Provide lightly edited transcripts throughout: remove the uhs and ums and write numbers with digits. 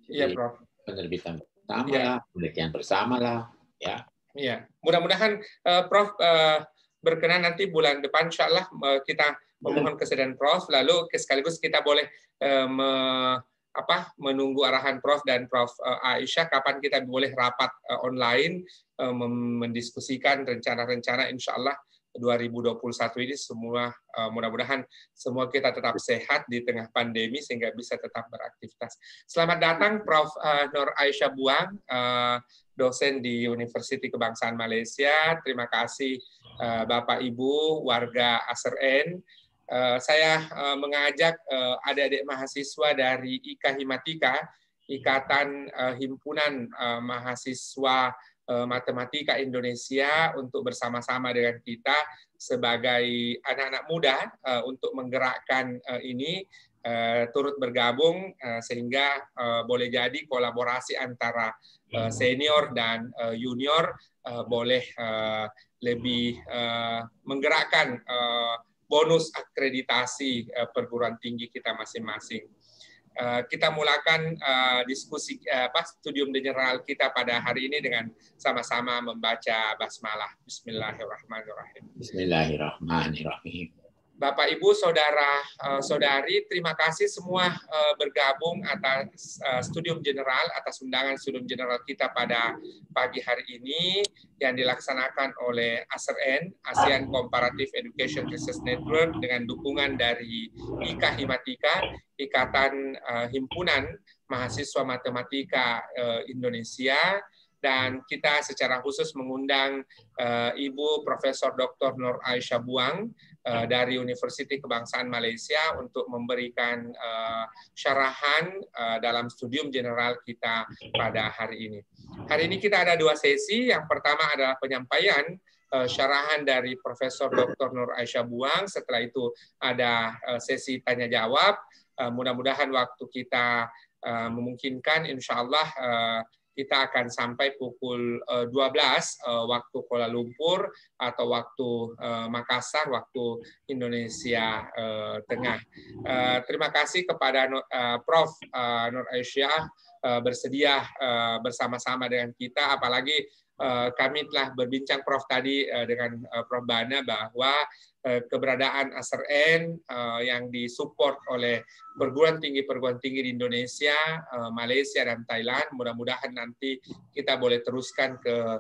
Iya, Jadi Prof. penerbitan bersama Iya. lah, penelitian bersama lah, ya. Iya, mudah-mudahan Prof berkenan nanti bulan depan, insya Allah kita memohon kesediaan Prof, lalu sekaligus kita boleh menunggu arahan Prof dan Prof Aisyah kapan kita boleh rapat online mendiskusikan rencana-rencana insya Allah 2021 ini semua mudah-mudahan semua kita tetap sehat di tengah pandemi sehingga bisa tetap beraktivitas. Selamat datang Prof Nur Aisyah Buang, dosen di Universiti Kebangsaan Malaysia. Terima kasih Bapak Ibu warga ASRN. Saya mengajak adik-adik mahasiswa dari IKA Himatika, Ikatan Himpunan Mahasiswa Matematika Indonesia, untuk bersama-sama dengan kita sebagai anak-anak muda untuk menggerakkan ini, turut bergabung sehingga boleh jadi kolaborasi antara senior dan junior boleh lebih menggerakkan bonus akreditasi perguruan tinggi kita masing-masing. Kita mulakan diskusi studium general kita pada hari ini dengan sama-sama membaca basmalah. Bismillahirrahmanirrahim. Bismillahirrahmanirrahim. Bapak, Ibu, Saudara, Saudari, terima kasih semua bergabung atas studium general, atas undangan studium general kita pada pagi hari ini yang dilaksanakan oleh ASRN, ASEAN Comparative Education Research Network, dengan dukungan dari IKA Himatika, Ikatan Himpunan Mahasiswa Matematika Indonesia, dan kita secara khusus mengundang Ibu Profesor Dr. Nur Aisyah Buang dari Universiti Kebangsaan Malaysia untuk memberikan syarahan dalam studium general kita pada hari ini. Hari ini kita ada dua sesi. Yang pertama adalah penyampaian syarahan dari Profesor Dr. Nur Aisyah Buang. Setelah itu ada sesi tanya jawab. Mudah-mudahan waktu kita memungkinkan, insya Allah kita akan sampai pukul 12 waktu Kuala Lumpur atau waktu Makassar, waktu Indonesia Tengah. Terima kasih kepada Prof. Nur Aisyah bersedia bersama-sama dengan kita, apalagi kami telah berbincang Prof tadi dengan Prof Bana bahwa keberadaan ASRN yang disupport oleh perguruan tinggi di Indonesia, Malaysia, dan Thailand, mudah-mudahan nanti kita boleh teruskan ke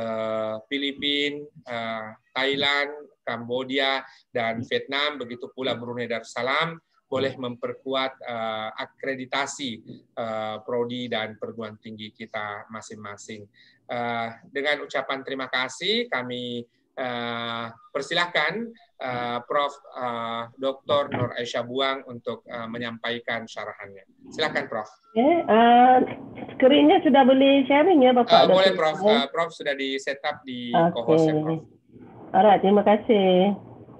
Filipina, Thailand, Kamboja, dan Vietnam, begitu pula Brunei Darussalam, boleh memperkuat akreditasi prodi dan perguruan tinggi kita masing-masing. Dengan ucapan terima kasih, kami persilahkan Prof. Dr. Nur Aisyah Buang untuk menyampaikan syarahannya. Silakan, Prof. Screen-nya sudah boleh sharing ya, Bapak? Boleh, Prof. Prof sudah di setup di co-host ya, Prof. Alright, terima kasih.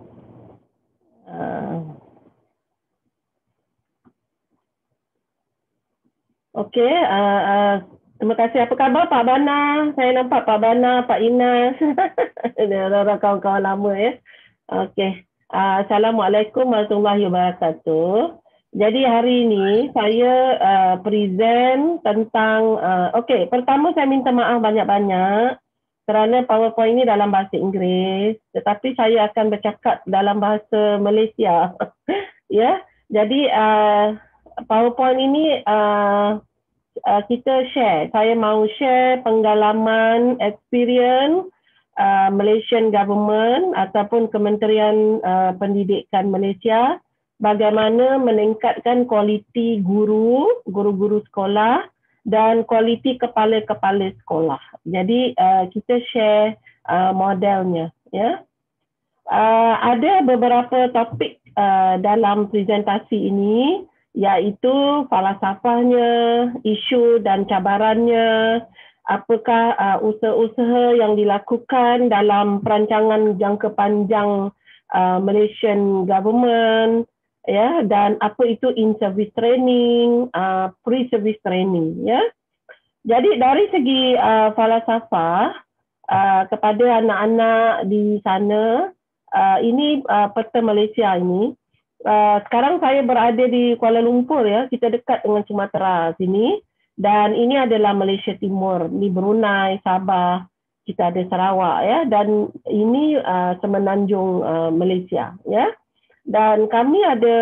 Okey, terima kasih. Apa khabar Pak Bana? Saya nampak Pak Bana, Pak Inas. Orang kawan-kawan lama ya. Okey. Assalamualaikum warahmatullahi wabarakatuh. Jadi hari ini saya present tentang okey, pertama saya minta maaf banyak-banyak kerana PowerPoint ini dalam bahasa Inggeris, tetapi saya akan bercakap dalam bahasa Malaysia. Ya. Jadi PowerPoint ini kita share. Saya mahu share pengalaman, experience Malaysian Government ataupun Kementerian Pendidikan Malaysia bagaimana meningkatkan kualiti guru-guru sekolah dan kualiti kepala-kepala sekolah. Jadi kita share modelnya, ya. Ada beberapa topik dalam presentasi ini, iaitu falsafahnya, isu dan cabarannya, apakah usaha-usaha yang dilakukan dalam perancangan jangka panjang Malaysian Government, ya, dan apa itu in-service training, pre-service training, ya. Jadi dari segi falsafah kepada anak-anak di sana, ini peta Malaysia ini. Sekarang saya berada di Kuala Lumpur, ya, kita dekat dengan Sumatera sini. Dan ini adalah Malaysia Timur, di Brunei, Sabah, kita ada Sarawak ya, dan ini semenanjung Malaysia ya. Dan kami ada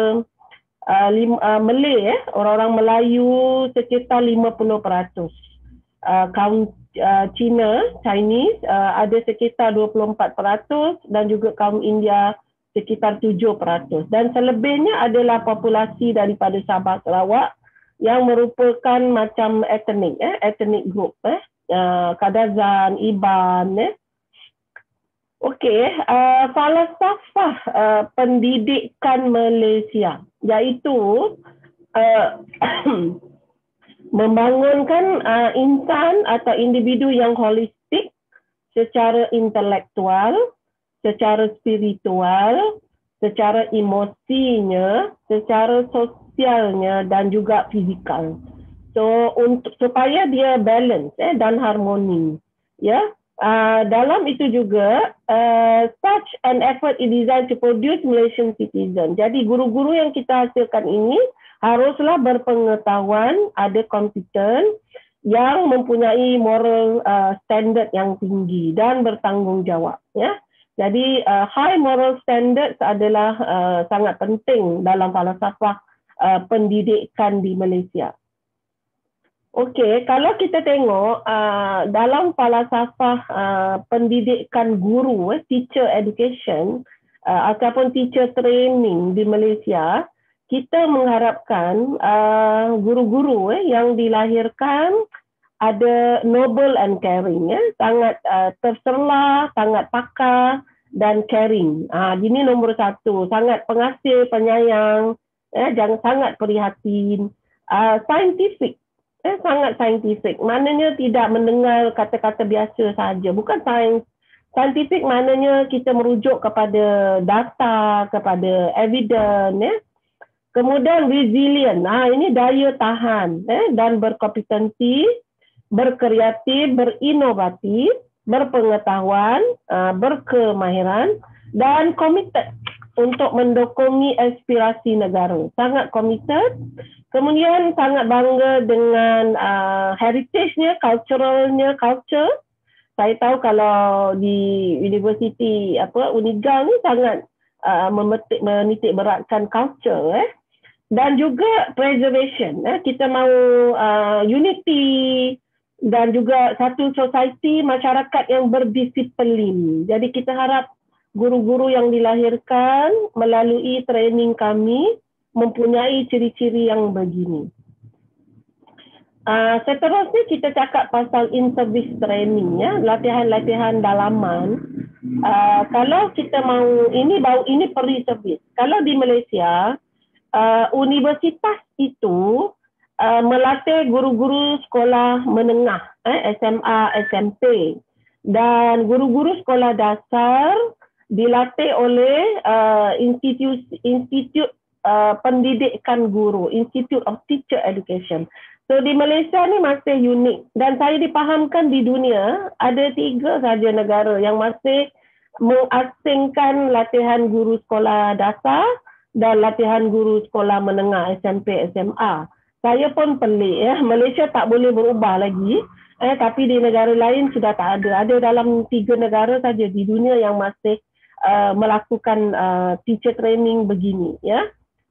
Malay ya, orang-orang Melayu sekitar 50%. Kaum Chinese ada sekitar 24% dan juga kaum India sekitar 7%. Dan selebihnya adalah populasi daripada Sabah Sarawak yang merupakan macam ethnic group Kadazan, Iban Okey, falsafah pendidikan Malaysia iaitu membangunkan insan atau individu yang holistik secara intelektual, secara spiritual, secara emosinya, secara sosialnya dan juga fizikal. So supaya dia balance dan harmoni, ya. Dalam itu juga such an effort is designed to produce Malaysian citizen. Jadi guru-guru yang kita hasilkan ini haruslah berpengetahuan, ada kompeten, yang mempunyai moral standard yang tinggi dan bertanggungjawab. Ya. Jadi high moral standards adalah sangat penting dalam falsafah pendidikan di Malaysia. Okey, kalau kita tengok dalam falsafah pendidikan guru, teacher education ataupun teacher training di Malaysia, kita mengharapkan guru-guru yang dilahirkan ada noble and caring, sangat terserlah, sangat pakar dan caring. Ini nombor satu, sangat pengasih, penyayang, jangan sangat prihatin, scientific. Sangat saintifik, maknanya tidak mendengar kata-kata biasa saja. Bukan sains. Saintifik maknanya kita merujuk kepada data, kepada evidence. Kemudian resilient, ini daya tahan dan berkompetensi, berkreatif, berinovatif, berpengetahuan, berkemahiran dan committed untuk mendokongi aspirasi negara. Sangat committed. Kemudian sangat bangga dengan heritage-nya, culture. Saya tahu kalau di universiti Unigal ni sangat menitik beratkan culture dan juga preservation. Kita mahu unity dan juga satu society masyarakat yang berdisiplin. Jadi kita harap guru-guru yang dilahirkan melalui training kami mempunyai ciri-ciri yang begini. Seterusnya kita cakap pasal in-service training, latihan-latihan dalaman. Kalau kita mahu, ini pre-service. Kalau di Malaysia, universitas itu melatih guru-guru sekolah menengah, SMA, SMP. Dan guru-guru sekolah dasar dilatih oleh institut pendidikan guru, Institute of Teacher Education. So di Malaysia ni masih unik dan saya dipahamkan di dunia ada 3 saja negara yang masih mengasingkan latihan guru sekolah dasar dan latihan guru sekolah menengah SMP, SMA. Saya pun pelik Malaysia tak boleh berubah lagi, tapi di negara lain sudah tak ada. Ada dalam 3 negara saja di dunia yang masih melakukan teacher training begini, ya.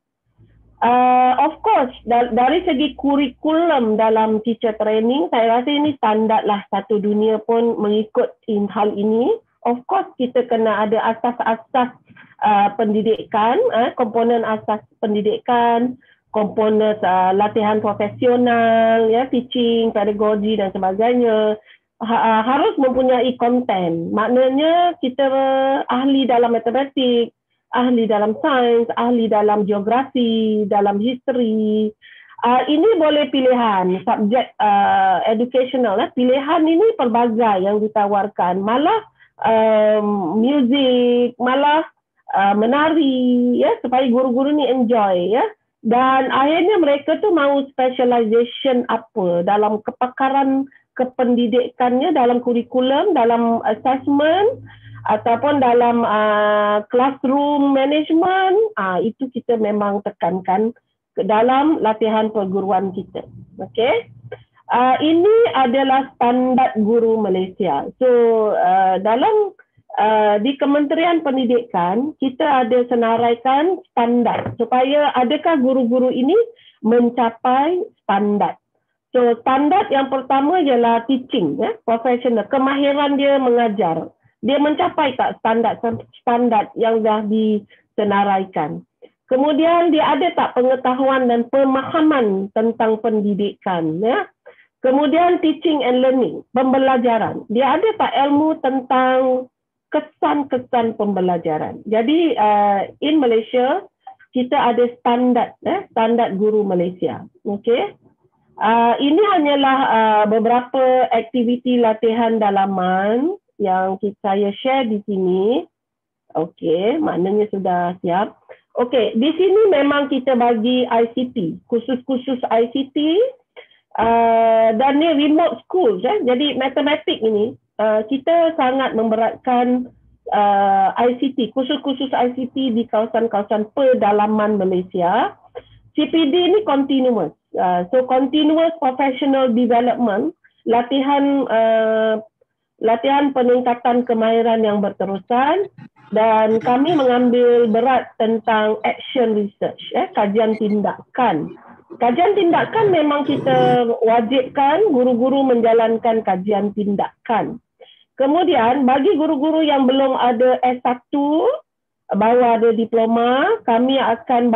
Of course, dari segi kurikulum dalam teacher training, saya rasa ini standard lah, satu dunia pun mengikut hal ini. Of course, kita kena ada asas-asas pendidikan, komponen asas pendidikan, komponen latihan profesional, teaching, pedagogi dan sebagainya. Harus mempunyai konten. Maknanya kita ahli dalam matematik, ahli dalam sains, ahli dalam geografi, dalam history. Ini boleh pilihan, subjek educational. Pilihan ini pelbagai yang ditawarkan. Malah music, malah menari, supaya guru-guru ni enjoy. Dan akhirnya mereka tu mahu specialization apa dalam kepakaran kependidikannya, dalam kurikulum, dalam assessment, ataupun dalam classroom management, itu kita memang tekankan ke dalam latihan perguruan kita. Okey. Ini adalah standard guru Malaysia. So dalam di Kementerian Pendidikan kita ada senaraikan standard supaya adakah guru-guru ini mencapai standard. So standard yang pertama ialah teaching, professional, kemahiran dia mengajar. Dia mencapai tak standard yang dah disenaraikan. Kemudian dia ada tak pengetahuan dan pemahaman tentang pendidikan, ya. Kemudian teaching and learning, pembelajaran. Dia ada tak ilmu tentang kesan-kesan pembelajaran. Jadi in Malaysia kita ada standard guru Malaysia. Okey. Ini hanyalah beberapa aktiviti latihan dalaman yang saya share di sini. Okey, maknanya sudah siap. Okey, di sini memang kita bagi ICT, khusus-khusus ICT. Dan ni remote school, jadi matematik ini kita sangat memberatkan ICT, khusus-khusus ICT di kawasan-kawasan pedalaman Malaysia. CPD ini continuous, so continuous professional development, latihan peningkatan kemahiran yang berterusan, dan kami mengambil berat tentang action research, kajian tindakan. Kajian tindakan memang kita wajibkan guru-guru menjalankan kajian tindakan. Kemudian bagi guru-guru yang belum ada S1, baru ada diploma, kami akan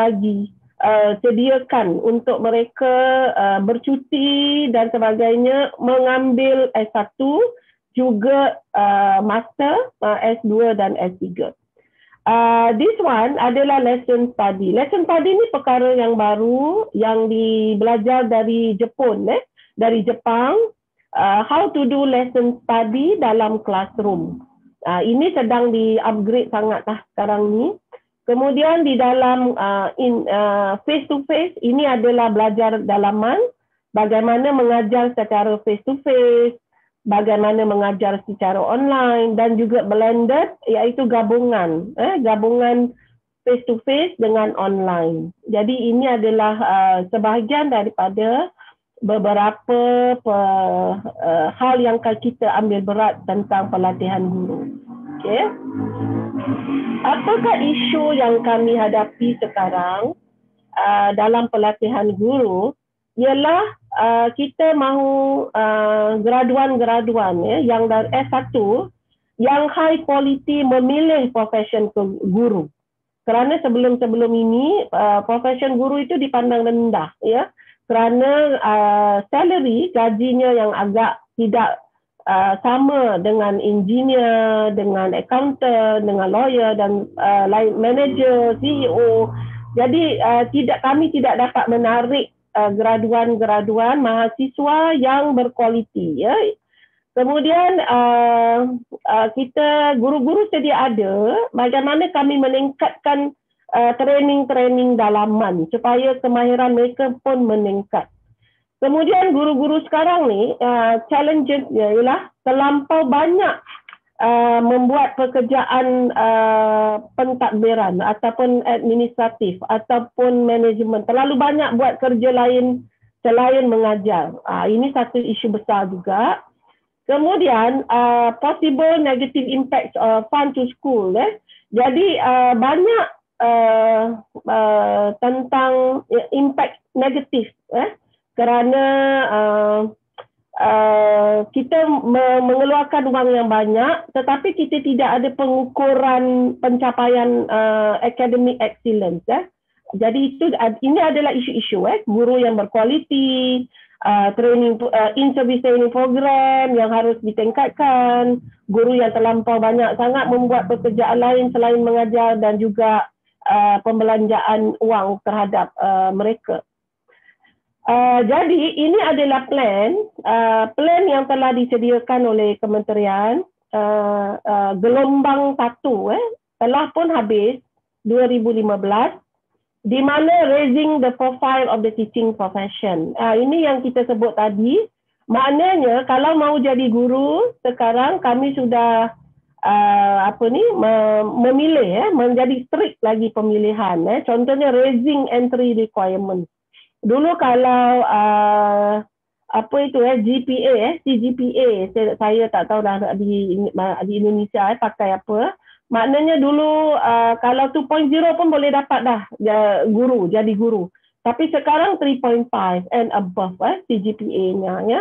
sediakan untuk mereka bercuti dan sebagainya mengambil S1, juga master, S2 dan S3. This one adalah lesson study. Lesson study ni perkara yang baru yang belajar dari Jepun, dari Jepang. How to do lesson study dalam classroom. Ini sedang di-upgrade sangatlah sekarang ni. Kemudian di dalam face to face, ini adalah belajar dalaman, bagaimana mengajar secara face to face, bagaimana mengajar secara online, dan juga blended, iaitu gabungan face to face dengan online. Jadi ini adalah sebahagian daripada beberapa hal yang kita ambil berat tentang pelatihan guru. Okay. Apakah isu yang kami hadapi sekarang dalam pelatihan guru? Ialah kita mahu graduan-graduan yang dari S1 yang high quality memilih profession guru. Kerana sebelum ini profession guru itu dipandang rendah, ya. Kerana salary, gajinya yang agak tidak sama dengan engineer, dengan accountant, dengan lawyer dan manager, CEO. Jadi kami tidak dapat menarik graduan-graduan mahasiswa yang berkualiti, ya. Kemudian kita guru-guru sedia ada, bagaimana kami meningkatkan training-training dalaman supaya kemahiran mereka pun meningkat. Kemudian guru-guru sekarang ni challenge-nya ialah terlampau banyak membuat pekerjaan pentadbiran ataupun administratif ataupun manajemen. Terlalu banyak buat kerja lain selain mengajar. Ini satu isu besar juga. Kemudian possible negative impact fund to school. Jadi banyak tentang impact negatif kerana kita mengeluarkan wang yang banyak, tetapi kita tidak ada pengukuran pencapaian academic excellence. Jadi ini adalah isu-isu guru yang berkualiti, training in-service training program yang harus ditingkatkan, guru yang terlampau banyak sangat membuat pekerjaan lain selain mengajar, dan juga pembelanjaan wang terhadap mereka. Jadi ini adalah plan yang telah disediakan oleh kementerian. Gelombang 1 telah pun habis 2015, di mana raising the profile of the teaching profession. Ini yang kita sebut tadi. Maknanya kalau mau jadi guru sekarang kami sudah memilih, menjadi strict lagi pemilihan. Contohnya raising entry requirement. Dulu kalau apa itu GPA CGPA, saya tak tahu dah di Indonesia pakai apa. Maknanya dulu kalau 2.0 pun boleh dapat dah jadi guru. Tapi sekarang 3.5 and above CGPA-nya ya.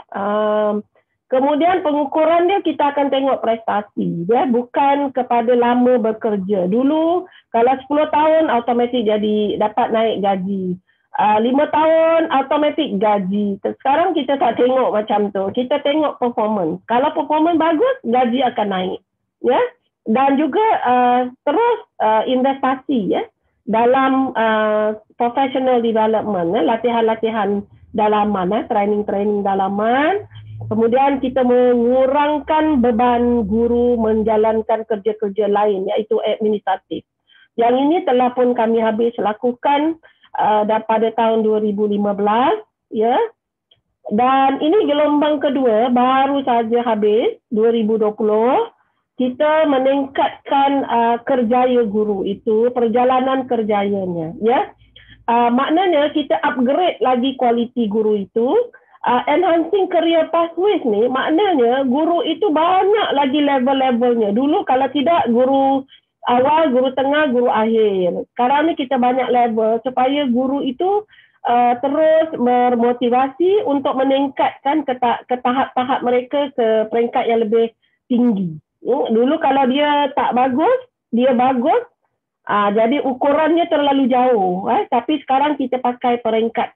Kemudian pengukuran dia kita akan tengok prestasi ya, bukan kepada lama bekerja. Dulu kalau 10 tahun automatik jadi dapat naik gaji. 5 tahun automatik gaji. Sekarang kita tak tengok macam tu. Kita tengok performance. Kalau performance bagus, gaji akan naik. Ya. Dan juga terus investasi ya dalam professional development, latihan-latihan dalaman, training-training dalaman. Kemudian kita mengurangkan beban guru menjalankan kerja-kerja lain iaitu administratif. Yang ini telah pun kami habis lakukan pada tahun 2015 ya. Dan ini gelombang kedua baru saja habis 2020. Kita meningkatkan kerjaya guru itu, perjalanan kerjayanya ya. Maknanya kita upgrade lagi kualiti guru itu. Enhancing career pathways ni maknanya guru itu banyak lagi level-levelnya. Dulu kalau tidak guru awal, guru tengah, guru akhir. Sekarang ni kita banyak level supaya guru itu terus bermotivasi untuk meningkatkan ke tahap-tahap mereka ke peringkat yang lebih tinggi. Dulu kalau dia tak bagus, dia bagus, jadi ukurannya terlalu jauh. Tapi sekarang kita pakai peringkat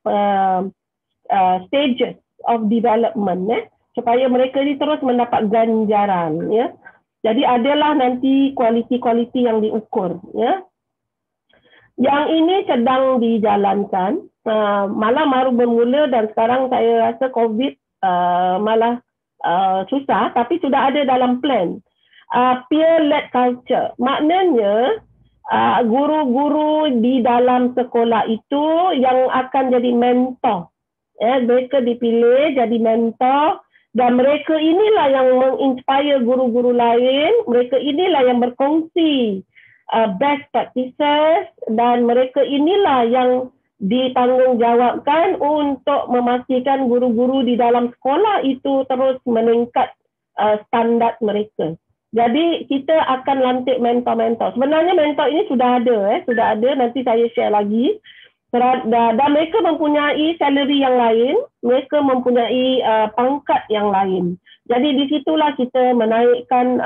stages of development supaya mereka ni terus mendapat ganjaran ya. Jadi adalah nanti kualiti-kualiti yang diukur ya. Yang ini sedang dijalankan, malah baru bermula dan sekarang saya rasa COVID malah susah, tapi sudah ada dalam plan. Peer-led culture, maknanya guru-guru di dalam sekolah itu yang akan jadi mentor. Mereka dipilih jadi mentor dan mereka inilah yang menginspire guru-guru lain. Mereka inilah yang berkongsi best practices dan mereka inilah yang ditanggungjawabkan untuk memastikan guru-guru di dalam sekolah itu terus meningkat standard mereka. Jadi kita akan lantik mentor-mentor. Sebenarnya mentor ini sudah ada, nanti saya share lagi. Dan mereka mempunyai salary yang lain, mereka mempunyai pangkat yang lain. Jadi di situlah kita menaikkan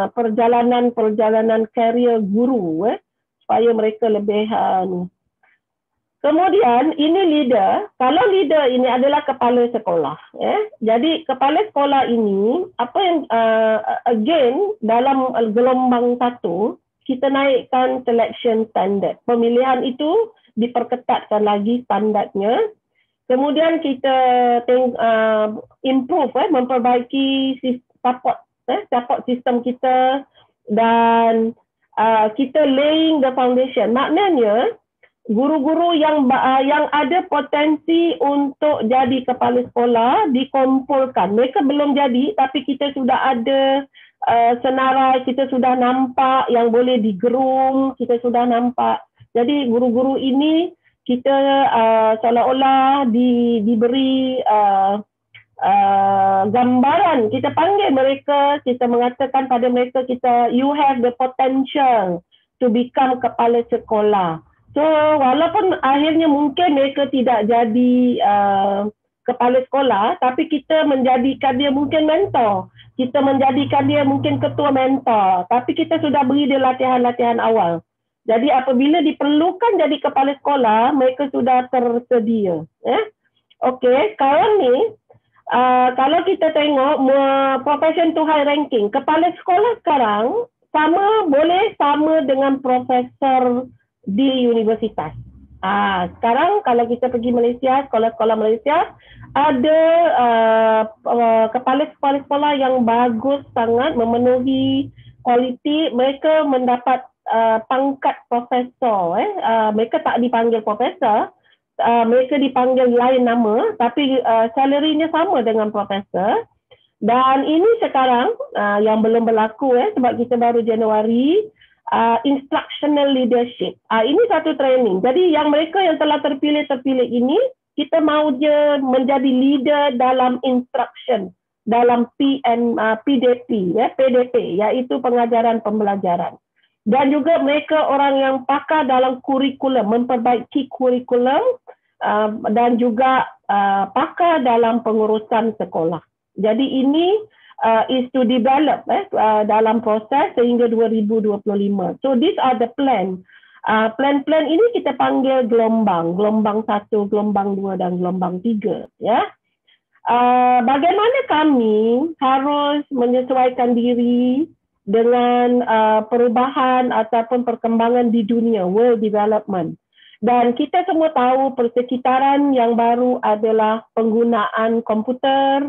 perjalanan career guru supaya mereka lebih Kemudian ini leader, kalau leader ini adalah kepala sekolah. Jadi kepala sekolah ini, apa yang again dalam gelombang 1, kita naikkan selection standard. Pemilihan itu diperketatkan lagi standardnya. Kemudian kita improve, memperbaiki support sistem kita dan kita laying the foundation. Maknanya guru-guru yang ada potensi untuk jadi kepala sekolah dikumpulkan. Mereka belum jadi tapi kita sudah ada senarai, kita sudah nampak yang boleh digroom, kita sudah nampak. Jadi guru-guru ini kita seolah-olah diberi gambaran. Kita panggil mereka, kita mengatakan pada mereka you have the potential to become kepala sekolah. So walaupun akhirnya mungkin mereka tidak jadi kepala sekolah, tapi kita menjadikan dia mungkin mentor. Kita menjadikan dia mungkin ketua mentor. Tapi kita sudah beri dia latihan-latihan awal. Jadi apabila diperlukan jadi kepala sekolah, mereka sudah tersedia. Okey, sekarang ni kalau kita tengok profession to high ranking, kepala sekolah sekarang boleh sama dengan profesor di universitas. Sekarang kalau kita pergi Malaysia, sekolah-sekolah Malaysia ada kepala sekolah yang bagus sangat, memenuhi kualiti, mereka mendapat pangkat profesor. Mereka tak dipanggil profesor, mereka dipanggil lain nama, tapi salary-nya sama dengan profesor. Dan ini sekarang yang belum berlaku sebab kita baru Januari, instructional leadership. Ini satu training. Jadi yang mereka yang telah terpilih ini Kita mahu dia menjadi leader dalam instruction, dalam PDP, PDP, iaitu pengajaran pembelajaran. Dan juga mereka orang yang pakar dalam kurikulum, memperbaiki kurikulum dan juga pakar dalam pengurusan sekolah. Jadi ini is to develop dalam proses sehingga 2025. So these are the plan. Plan-plan ini kita panggil gelombang 1, gelombang 2 dan gelombang 3, ya. Bagaimana kami harus menyesuaikan diri dengan perubahan ataupun perkembangan di dunia, world development. Dan kita semua tahu persekitaran yang baru adalah penggunaan komputer,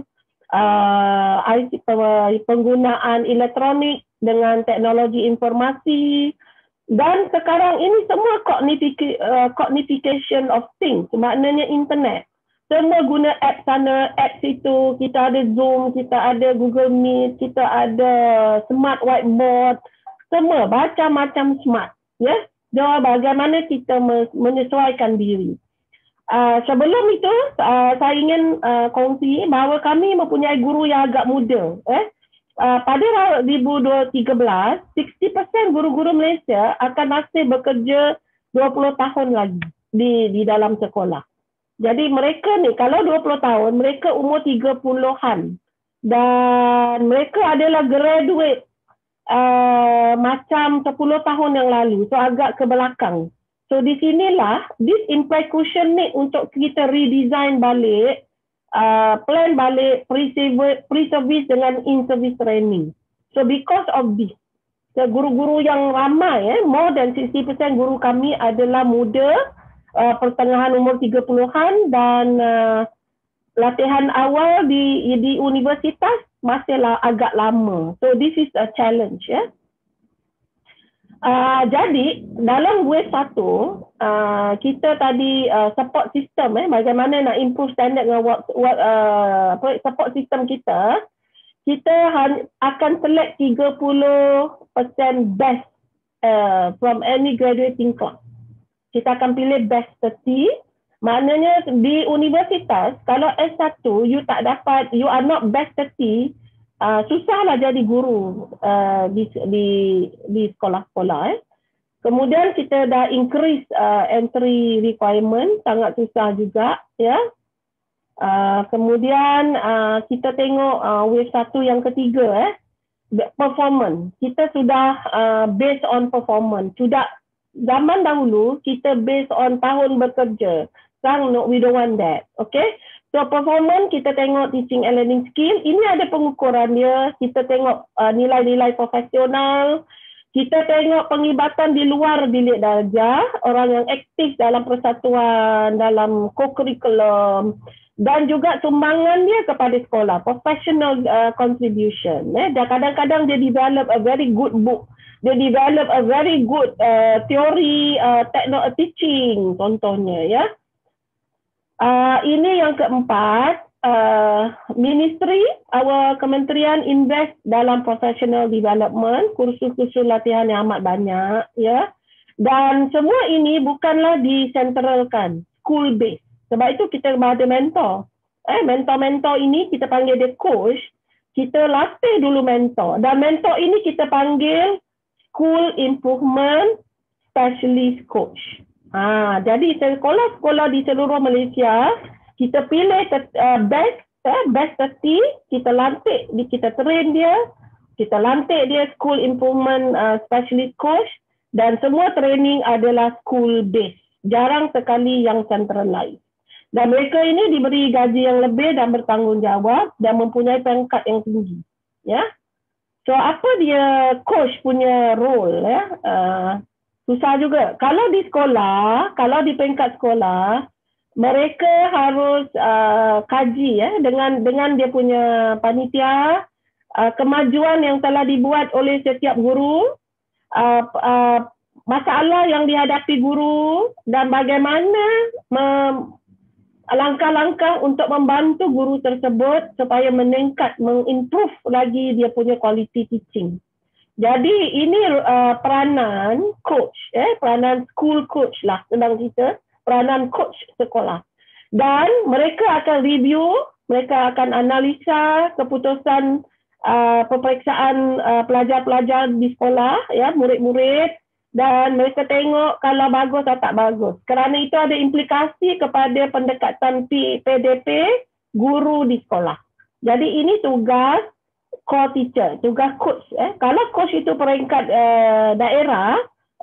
penggunaan elektronik dengan teknologi informasi, dan sekarang ini semua cognification of things, maknanya internet. Semua guna app sana, app situ, kita ada Zoom, kita ada Google Meet, kita ada smart whiteboard, semua macam-macam smart. Ya, jadi bagaimana kita menyesuaikan diri. Sebelum itu, saya ingin kongsi bahawa kami mempunyai guru yang agak muda. Pada 2013, 60% guru-guru Malaysia akan masih bekerja 20 tahun lagi di dalam sekolah. Jadi mereka ni kalau 20 tahun, mereka umur 30-an dan mereka adalah graduate macam 10 tahun yang lalu, so agak ke belakang. So di sinilah this implication ni untuk kita redesign balik, plan balik pre-service dengan in-service training. So because of this, guru-guru yang ramai, more than 60% guru kami adalah muda, pertengahan umur 30-an dan latihan awal di universitas masihlah agak lama. So this is a challenge, ya. Jadi dalam wave 1 kita tadi support system, bagaimana nak improve standard dengan support system kita akan select 30% best from any graduating class. Kita akan pilih best 30. Maknanya di universitas, kalau S1 you tak dapat, you are not best 30, susahlah jadi guru di sekolah-sekolah. Kemudian kita dah increase entry requirement, sangat susah juga, ya. Kemudian kita tengok wave 1 yang ketiga, performance. Kita sudah based on performance. Sudah zaman dahulu kita based on tahun bekerja. Sekarang no, we don't want that. Okay. So performance kita tengok teaching and learning skill. Ini ada pengukuran dia. Kita tengok nilai-nilai profesional. Kita tengok penglibatan di luar bilik darjah. Orang yang aktif dalam persatuan, dalam co-curriculum. Dan juga sumbangan dia kepada sekolah. Professional contribution. Dan kadang-kadang dia develop a very good book. Dia develop a very good theory teaching contohnya, ya. Ini yang keempat, ministry, our kementerian invest dalam professional development, kursus-kursus latihan yang amat banyak, ya. Dan semua ini bukanlah disentralkan, school based. Sebab itu kita ada mentor. Mentor-mentor ini kita panggil dia coach. Kita latih dulu mentor. Dan mentor ini kita panggil School Improvement Specialist Coach. Jadi sekolah-sekolah di seluruh Malaysia, kita pilih best 30, kita lantik, kita train dia, kita lantik dia School Improvement Specialist Coach, dan semua training adalah school based. Jarang sekali yang centralized. Dan mereka ini diberi gaji yang lebih dan bertanggungjawab dan mempunyai pangkat yang tinggi. Ya. So apa dia coach punya role, ya? Susah juga. Kalau di sekolah, kalau di peringkat sekolah, mereka harus kaji, ya, dengan dia punya panitia, kemajuan yang telah dibuat oleh setiap guru, masalah yang dihadapi guru, dan bagaimana langkah-langkah untuk membantu guru tersebut supaya meningkat, mengimprove lagi dia punya quality teaching. Jadi ini peranan coach, peranan school coach lah, sedang kita peranan coach sekolah. Dan mereka akan review, mereka akan analisa keputusan peperiksaan pelajar-pelajar di sekolah, ya, murid-murid, dan mereka tengok kalau bagus atau tak bagus. Kerana itu ada implikasi kepada pendekatan PDP guru di sekolah. Jadi ini tugas core teacher, tugas coach. Kalau coach itu peringkat daerah,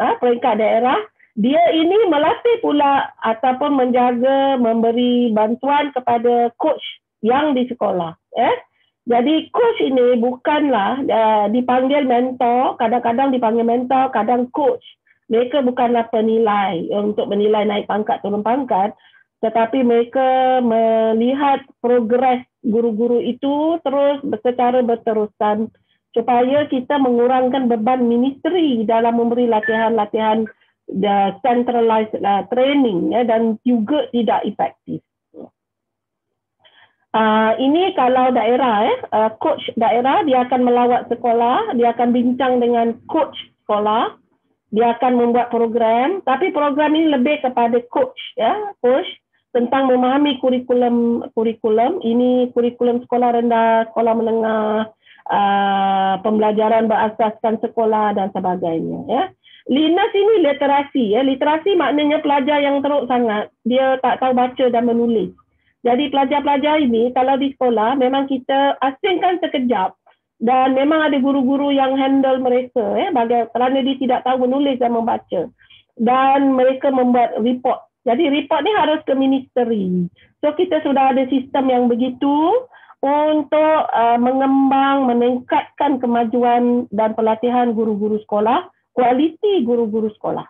dia ini melatih pula ataupun menjaga, memberi bantuan kepada coach yang di sekolah. Jadi coach ini bukanlah dipanggil mentor, kadang-kadang dipanggil mentor, kadang coach. Mereka bukanlah penilai untuk menilai naik pangkat, turun pangkat, tetapi mereka melihat progres guru-guru itu terus secara berterusan supaya kita mengurangkan beban ministry dalam memberi latihan-latihan centralized training, dan juga tidak efektif. Ini kalau daerah, coach daerah, dia akan melawat sekolah, dia akan bincang dengan coach sekolah, dia akan membuat program, tapi program ini lebih kepada coach, coach tentang memahami kurikulum. Ini kurikulum sekolah rendah, sekolah menengah, pembelajaran berasaskan sekolah dan sebagainya. LINAS ini literasi. Literasi maknanya pelajar yang teruk sangat, dia tak tahu baca dan menulis. Jadi pelajar-pelajar ini kalau di sekolah memang kita asingkan sekejap, dan memang ada guru-guru yang handle mereka kerana dia tidak tahu menulis dan membaca, dan mereka membuat report. Jadi report ni harus ke ministeri. So kita sudah ada sistem yang begitu untuk meningkatkan kemajuan dan pelatihan guru-guru sekolah, kualiti guru-guru sekolah.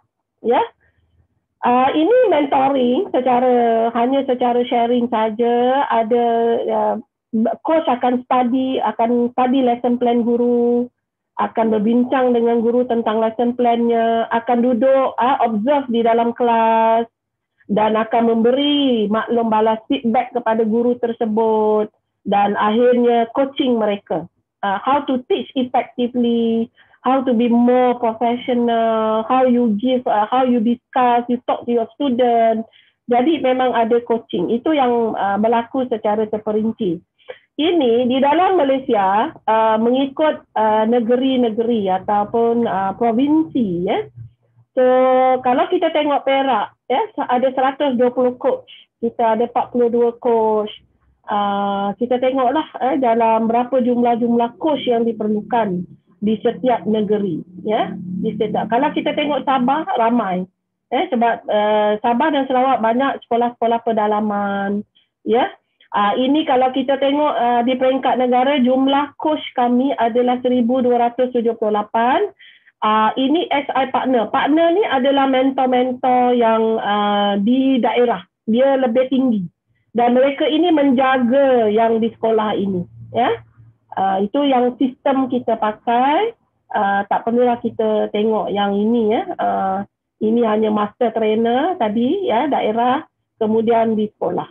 Ini mentoring hanya secara sharing saja. Ada coach akan study lesson plan guru, akan berbincang dengan guru tentang lesson plan-nya, akan duduk observe di dalam kelas dan akan memberi maklum balas feedback kepada guru tersebut, dan akhirnya coaching mereka how to teach effectively, how to be more professional, how you discuss, you talk to your student. Jadi memang ada coaching. Itu yang berlaku secara terperinci. Ini di dalam Malaysia mengikut negeri-negeri ataupun provinsi. So kalau kita tengok Perak, ada 120 coach, kita ada 42 coach. Kita tengoklah dalam berapa jumlah coach yang diperlukan di setiap negeri, di setiap. Kalau kita tengok Sabah ramai, sebab Sabah dan Sarawak banyak sekolah-sekolah pedalaman, ini kalau kita tengok di peringkat negara, jumlah coach kami adalah 1,278. Ini SI partner. Partner ni adalah mentor-mentor yang di daerah, dia lebih tinggi, dan mereka ini menjaga yang di sekolah ini, itu yang sistem kita pakai. Tak perlulah kita tengok yang ini, ini hanya master trainer tadi, daerah, kemudian di sekolah,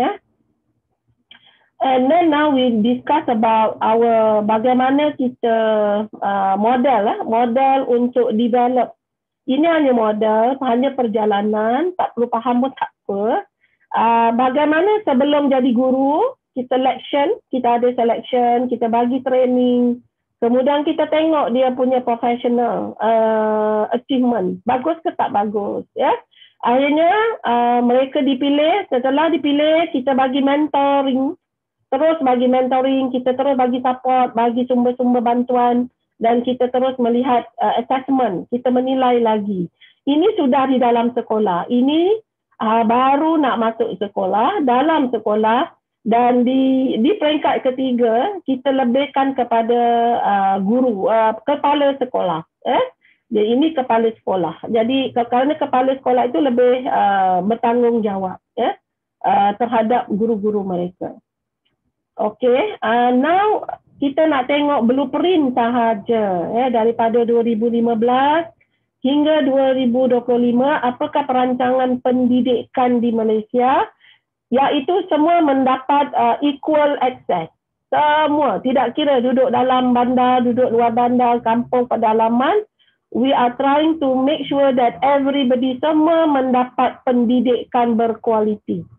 And then now we discuss about bagaimana kita model untuk develop. Ini hanya model, hanya perjalanan, tak perlu faham pun tak apa. Bagaimana sebelum jadi guru, kita ada selection, kita bagi training, kemudian kita tengok dia punya professional achievement, bagus ke tak bagus, Akhirnya mereka dipilih, setelah dipilih kita bagi mentoring, kita terus bagi support, bagi sumber-sumber bantuan, dan kita terus melihat assessment, kita menilai lagi. Ini sudah di dalam sekolah, ini baru nak masuk sekolah, dalam sekolah. Dan di peringkat ketiga, kita lebihkan kepada guru, kepala sekolah. Jadi ini kepala sekolah. Jadi kerana kepala sekolah itu lebih bertanggungjawab terhadap guru-guru mereka. Okay, now kita nak tengok blueprint sahaja daripada 2015 hingga 2025, apakah perancangan pendidikan di Malaysia, iaitu semua mendapat equal access. Semua, tidak kira duduk dalam bandar, duduk luar bandar, kampung, pedalaman. We are trying to make sure that everybody semua mendapat pendidikan berkualiti.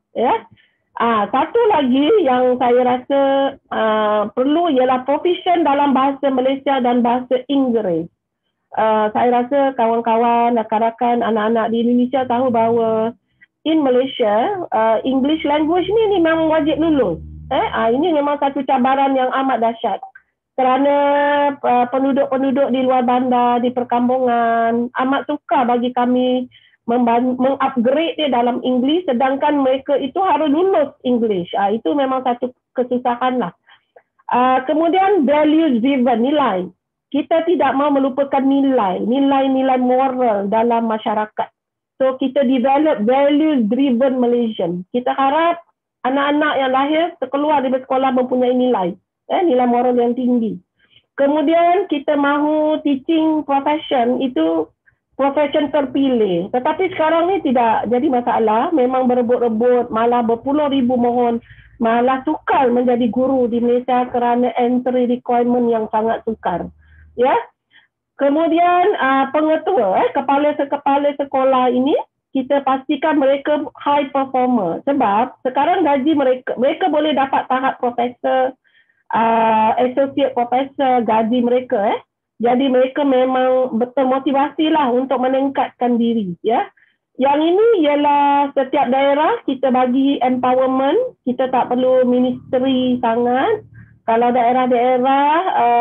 Ya. Satu lagi yang saya rasa perlu ialah proficient dalam bahasa Malaysia dan bahasa Inggeris. Saya rasa kawan-kawan, rakan-rakan, anak-anak di Indonesia tahu bahawa in Malaysia, English language ni memang wajib lulus. Ini memang satu cabaran yang amat dahsyat. Kerana penduduk-penduduk di luar bandar, di perkampungan, amat sukar bagi kami mengupgrade dia dalam English, sedangkan mereka itu harus lulus English. Itu memang satu kesusahan lah. Kemudian values driven, nilai. Kita tidak mau melupakan nilai-nilai moral dalam masyarakat. So kita develop values driven Malaysian. Kita harap anak-anak yang lahir keluar dari sekolah mempunyai nilai moral yang tinggi. Kemudian kita mahu teaching profession itu profession terpilih. Tetapi sekarang ni tidak jadi masalah. Memang berebut-rebut, malah berpuluh ribu mohon, malah sukar menjadi guru di Malaysia kerana entry requirement yang sangat sukar. Ya. Kemudian pengetua, kepala sekolah ini kita pastikan mereka high performer, sebab sekarang gaji mereka boleh dapat tahap profesor, associate profesor, gaji mereka jadi mereka memang betul motivasi lah untuk meningkatkan diri. Ya. Yang ini ialah setiap daerah kita bagi empowerment, kita tak perlu ministry sangat. Kalau daerah-daerah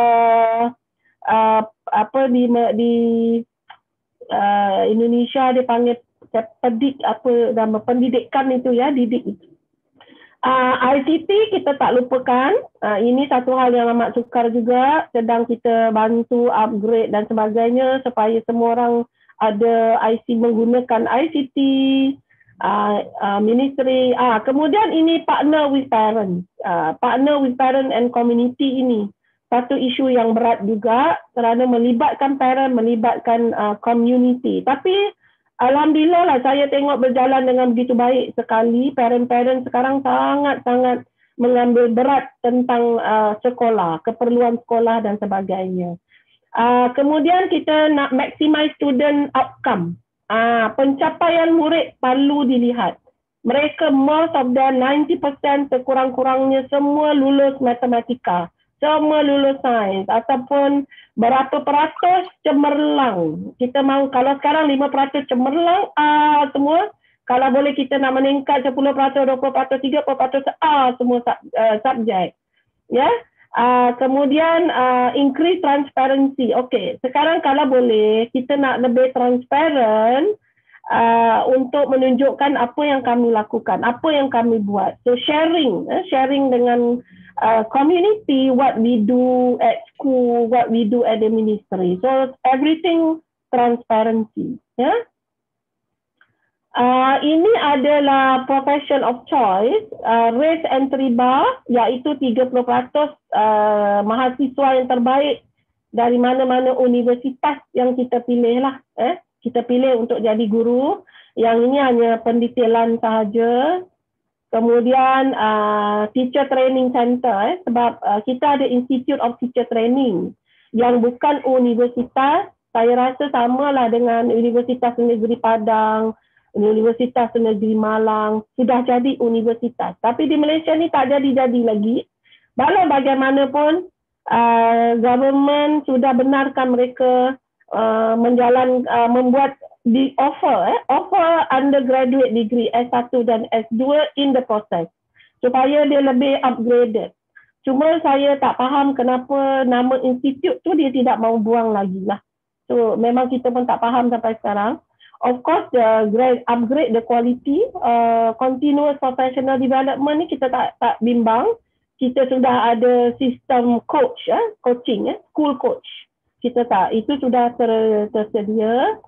di Indonesia dia panggil pendidikan itu ya, didik itu. ICT kita tak lupakan, ini satu hal yang amat sukar juga, sedang kita bantu upgrade dan sebagainya supaya semua orang ada menggunakan ICT, ministry. Kemudian ini partner with parents and community ini. Satu isu yang berat juga kerana melibatkan parent, melibatkan community. Tapi alhamdulillah lah saya tengok berjalan dengan begitu baik sekali. Parent-parent sekarang sangat-sangat mengambil berat tentang sekolah, keperluan sekolah dan sebagainya. Kemudian kita nak maximize student outcome. Pencapaian murid perlu dilihat. Mereka most of them 90% sekurang-kurangnya semua lulus matematika. Semua lulus sains ataupun berapa peratus cemerlang. Kita mahu kalau sekarang 5% cemerlang semua, kalau boleh kita nak meningkat 10%, 20%, 30% semua subjek. Ya. Kemudian increase transparency. Okey, sekarang kalau boleh kita nak lebih transparent untuk menunjukkan apa yang kami lakukan, apa yang kami buat. So sharing dengan community, what we do at school, what we do at the ministry. So everything transparency. Ya. Ini adalah profession of choice, race entry bar, iaitu 30% mahasiswa yang terbaik dari mana-mana universitas yang kita pilih lah. Kita pilih untuk jadi guru. Yang ini hanya pendetailan sahaja. Kemudian teacher training center, sebab kita ada Institute of Teacher Training yang bukan universitas. Saya rasa samalah dengan Universitas Negeri Padang, Universitas Negeri Malang, sudah jadi universitas. Tapi di Malaysia ni tak jadi-jadi lagi. Walau bagaimanapun government sudah benarkan mereka membuat offer undergraduate degree S1 dan S2 in the process supaya dia lebih upgraded. Cuma saya tak faham kenapa nama institut tu dia tidak mau buang lagi lah. So memang kita pun tak faham sampai sekarang. Of course upgrade the quality, continuous professional development ni kita tak bimbang. Kita sudah ada sistem coach, coaching, school coach. Kita itu sudah tersedia.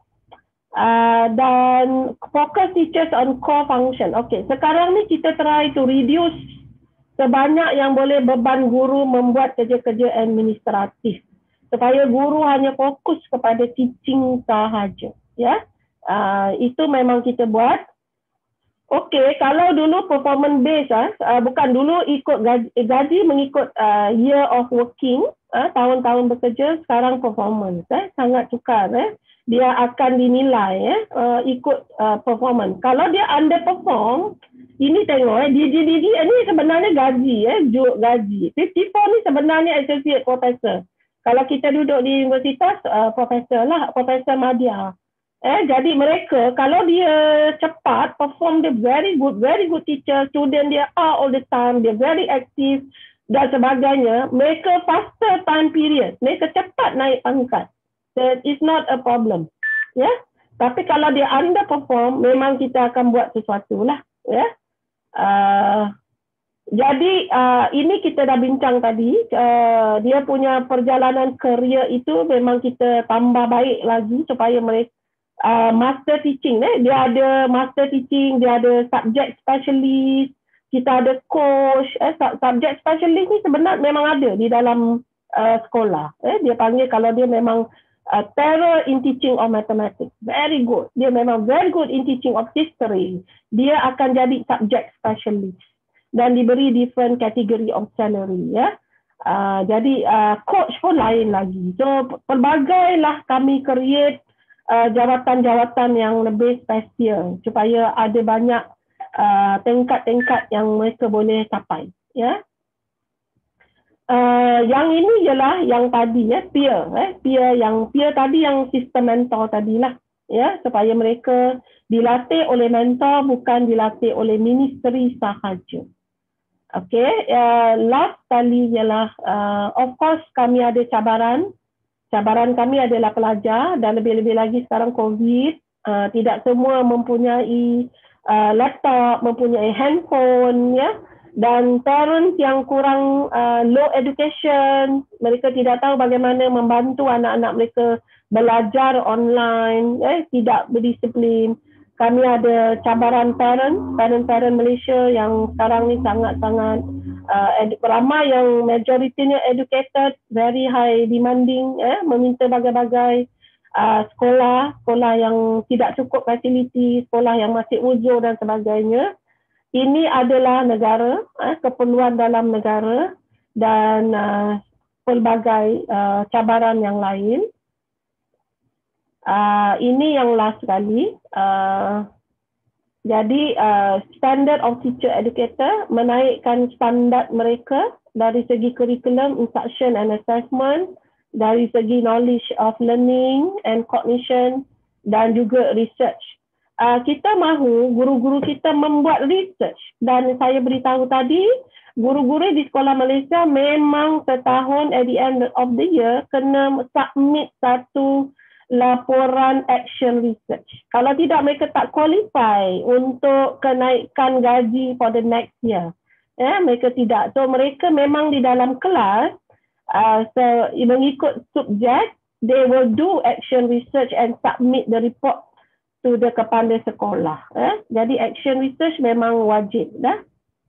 Dan focus teachers on core function. Okey, sekarang ni kita try to reduce sebanyak yang boleh beban guru membuat kerja-kerja administratif supaya guru hanya fokus kepada teaching sahaja. Ya, itu memang kita buat. Okey, kalau dulu performance based, bukan dulu ikut gaji mengikut year of working, tahun-tahun bekerja, sekarang performance, sangat sukar. dia akan dinilai ikut performance. Kalau dia underperform, ini tengok dia ni sebenarnya gaji gaji. 54 ni sebenarnya associate professor. Kalau kita duduk di universitas, profesor lah, Profesor Madya. Jadi mereka kalau dia cepat perform, dia very good teacher, student dia all the time, dia very active dan sebagainya, mereka faster time period, mereka cepat naik pangkat. So it's not a problem. Ya. Tapi kalau dia underperform, memang kita akan buat sesuatu lah. Ya. Jadi ini kita dah bincang tadi, dia punya perjalanan kerja itu memang kita tambah baik lagi supaya mereka master teaching, dia ada master teaching, dia ada subject specialist, kita ada coach, subject specialist ni sebenarnya memang ada di dalam sekolah. Dia panggil kalau dia memang terror in teaching of mathematics, very good. Dia memang very good in teaching of history. Dia akan jadi subject specialist dan diberi different category of salary. Ya. Jadi coach pun lain lagi. So pelbagailah kami create jawatan-jawatan yang lebih spesial supaya ada banyak tingkat-tingkat yang mereka boleh capai. Ya. Yang ini ialah yang tadi peer, peer tadi yang sistem mentor tadilah, ya, supaya mereka dilatih oleh mentor, bukan dilatih oleh ministry sahaja. Okay, last kali ialah of course kami ada cabaran. Cabaran kami adalah pelajar dan lebih-lebih lagi sekarang COVID, tidak semua mempunyai laptop, mempunyai handphone, ya, dan parents yang kurang low education, mereka tidak tahu bagaimana membantu anak-anak mereka belajar online, tidak berdisiplin. Kami ada cabaran parent Malaysia yang sekarang ni sangat-sangat ramai yang majoritinya educated, very high demanding, meminta bagai-bagai sekolah yang tidak cukup fasiliti, sekolah yang masih uzur dan sebagainya. Ini adalah negara, keperluan dalam negara dan pelbagai cabaran yang lain. Ini yang last sekali. Jadi standard of teacher educator menaikkan standard mereka dari segi curriculum, instruction and assessment, dari segi knowledge of learning and cognition dan juga research. Kita mahu guru-guru kita membuat research dan saya beritahu tadi, guru-guru di sekolah Malaysia memang setahun at the end of the year kena submit satu laporan action research. Kalau tidak, mereka tak qualify untuk kenaikan gaji for the next year. Mereka tidak. So mereka memang di dalam kelas, mengikut subjek, they will do action research and submit the report to the kepala sekolah. Jadi action research memang wajib dah.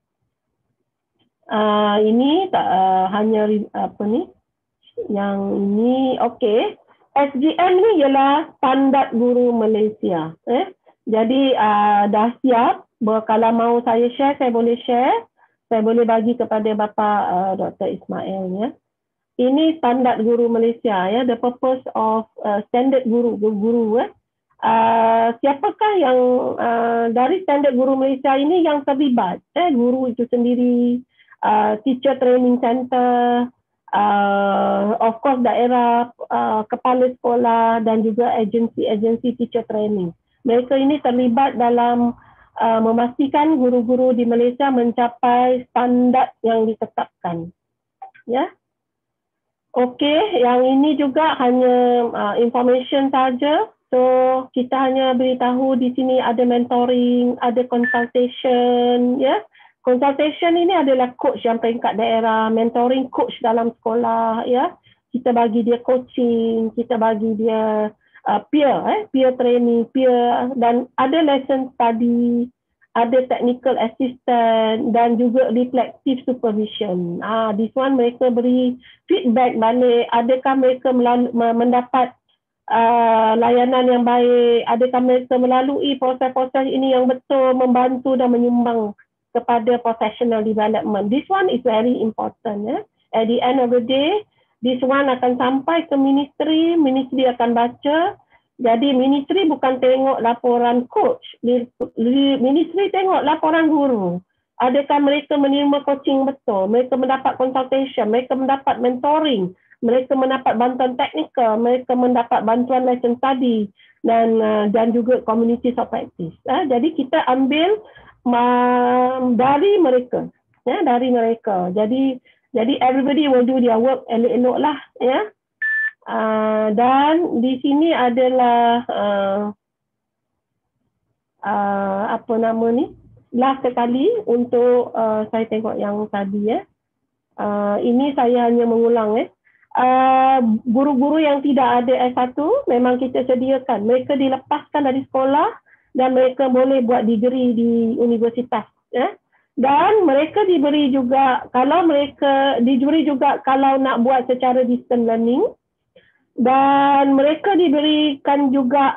Ini tak hanya apa ni? Yang ini okey. SGM ni ialah standard guru Malaysia. Jadi dah siap. Kalau mau saya share, saya boleh share. Saya boleh bagi kepada Bapa Dr. Ismail. Ya. Ini standard guru Malaysia. Ya. The purpose of standard guru. Siapakah yang dari standard guru Malaysia ini yang terlibat? Guru itu sendiri, teacher training center, of course daerah, kepala sekolah dan juga agensi teacher training. Mereka ini terlibat dalam memastikan guru-guru di Malaysia mencapai standard yang ditetapkan. Ya. Okey, yang ini juga hanya information saja. So kita hanya beritahu di sini ada mentoring, ada consultation, ya. Consultation ini adalah coach yang peringkat daerah, mentoring coach dalam sekolah, ya. Kita bagi dia coaching, kita bagi dia peer training, peer, dan ada lesson study, ada technical assistant dan juga reflective supervision. This one mereka beri feedback balik, adakah mereka mendapat layanan yang baik, adakah mereka melalui proses-proses ini yang betul membantu dan menyumbang kepada professional development. This one is very important. At the end of the day, this one akan sampai ke ministry akan baca Jadi ministry bukan tengok laporan coach, ministry tengok laporan guru. Adakah mereka menerima coaching betul, mereka mendapat consultation, mereka mendapat mentoring, mereka mendapat bantuan teknikal, mereka mendapat bantuan lesson study dan juga community of practice. Jadi kita ambil dari mereka, dari mereka. Jadi everybody will do their work elok-elok lah, ya. Dan di sini adalah apa nama ni? Last sekali untuk saya tengok yang tadi, ya. Ini saya hanya mengulang, guru-guru yang tidak ada S1 memang kita sediakan. Mereka dilepaskan dari sekolah dan mereka boleh buat degree di universitas, ya. Dan mereka diberi juga kalau nak buat secara distance learning, dan mereka diberikan juga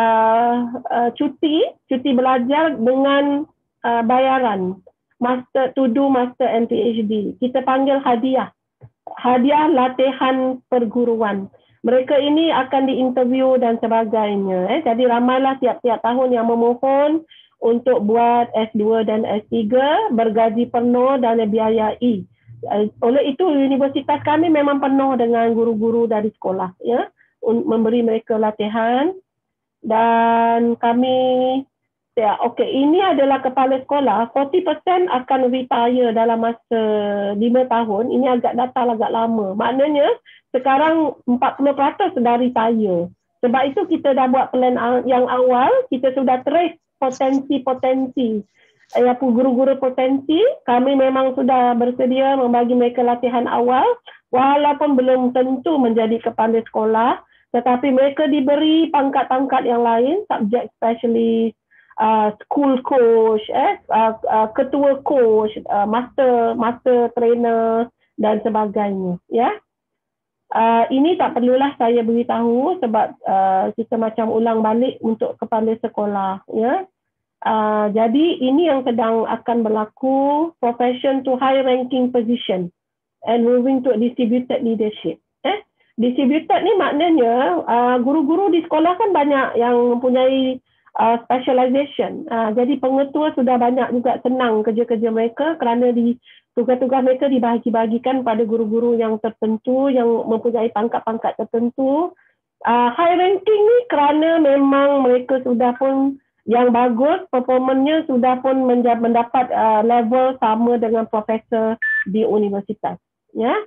cuti belajar dengan bayaran master and PhD. Kita panggil hadiah latihan perguruan. Mereka ini akan diinterview dan sebagainya. Jadi ramailah tiap-tiap tahun yang memohon untuk buat S2 dan S3 bergaji penuh dan dibiayai. Oleh itu universitas kami memang penuh dengan guru-guru dari sekolah, ya, memberi mereka latihan. Dan kami, ya, okey, ini adalah kepala sekolah, 40% akan retire dalam masa 5 tahun. Ini data agak lama. Maknanya sekarang 40% sudah retire. Sebab itu kita dah buat plan yang awal, kita sudah trace potensi guru-guru potensi. Kami memang sudah bersedia membagi mereka latihan awal walaupun belum tentu menjadi kepala sekolah, tetapi mereka diberi pangkat-pangkat yang lain, subject specialist, school coach, ketua coach, master trainer dan sebagainya, ya. Ini tak perlulah saya beritahu sebab kita macam ulang balik untuk kepala sekolah, ya. Jadi ini yang sedang akan berlaku, profession to high ranking position and moving to distributed leadership. Distributed ni maknanya guru-guru di sekolah kan banyak yang mempunyai specialization. Jadi pengetua sudah banyak juga senang kerja-kerja mereka kerana tugas-tugas mereka dibahagi-bahagikan pada guru-guru yang tertentu yang mempunyai pangkat-pangkat tertentu. High ranking ni kerana memang mereka sudah pun yang bagus, performanya sudah pun mendapat level sama dengan profesor di universitas, ya.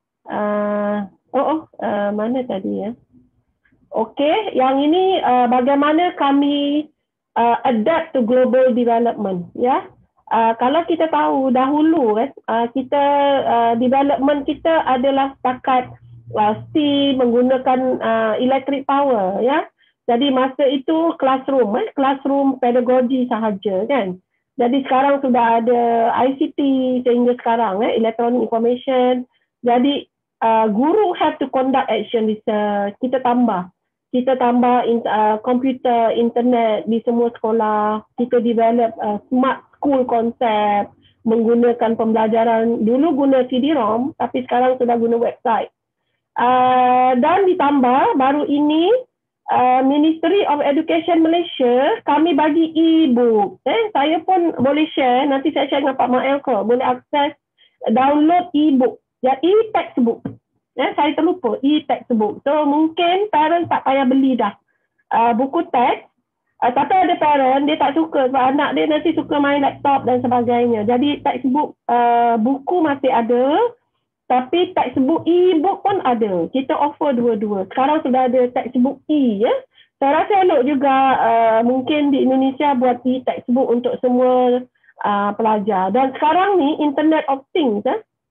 Mana tadi, ya? Okey, yang ini bagaimana kami adapt to global development, ya. Kalau kita tahu dahulu kita development kita adalah setakat steam menggunakan electric power, ya. Jadi masa itu classroom pedagogi sahaja, kan. Jadi sekarang sudah ada ICT sehingga sekarang, electronic information. Jadi guru have to conduct action research. Kita tambah komputer, internet di semua sekolah. Kita develop smart school concept menggunakan pembelajaran. Dulu guna CD-ROM, tapi sekarang sudah guna website. Dan ditambah baru ini Ministry of Education Malaysia, kami bagi e-book. Saya pun boleh share, nanti saya share dengan Pak Mael ko. Boleh akses download e-book, ya, e-textbook. Saya terlupa, e-textbook. So mungkin parents tak payah beli dah buku teks. Tapi ada parent, dia tak suka sebab anak dia nanti suka main laptop dan sebagainya. Jadi textbook, buku masih ada. Tapi textbook e-book pun ada. Kita offer dua-dua. Sekarang sudah ada textbook e, ya. Saya rasa elok juga mungkin di Indonesia buat e-textbook untuk semua pelajar. Dan sekarang ni Internet of Things,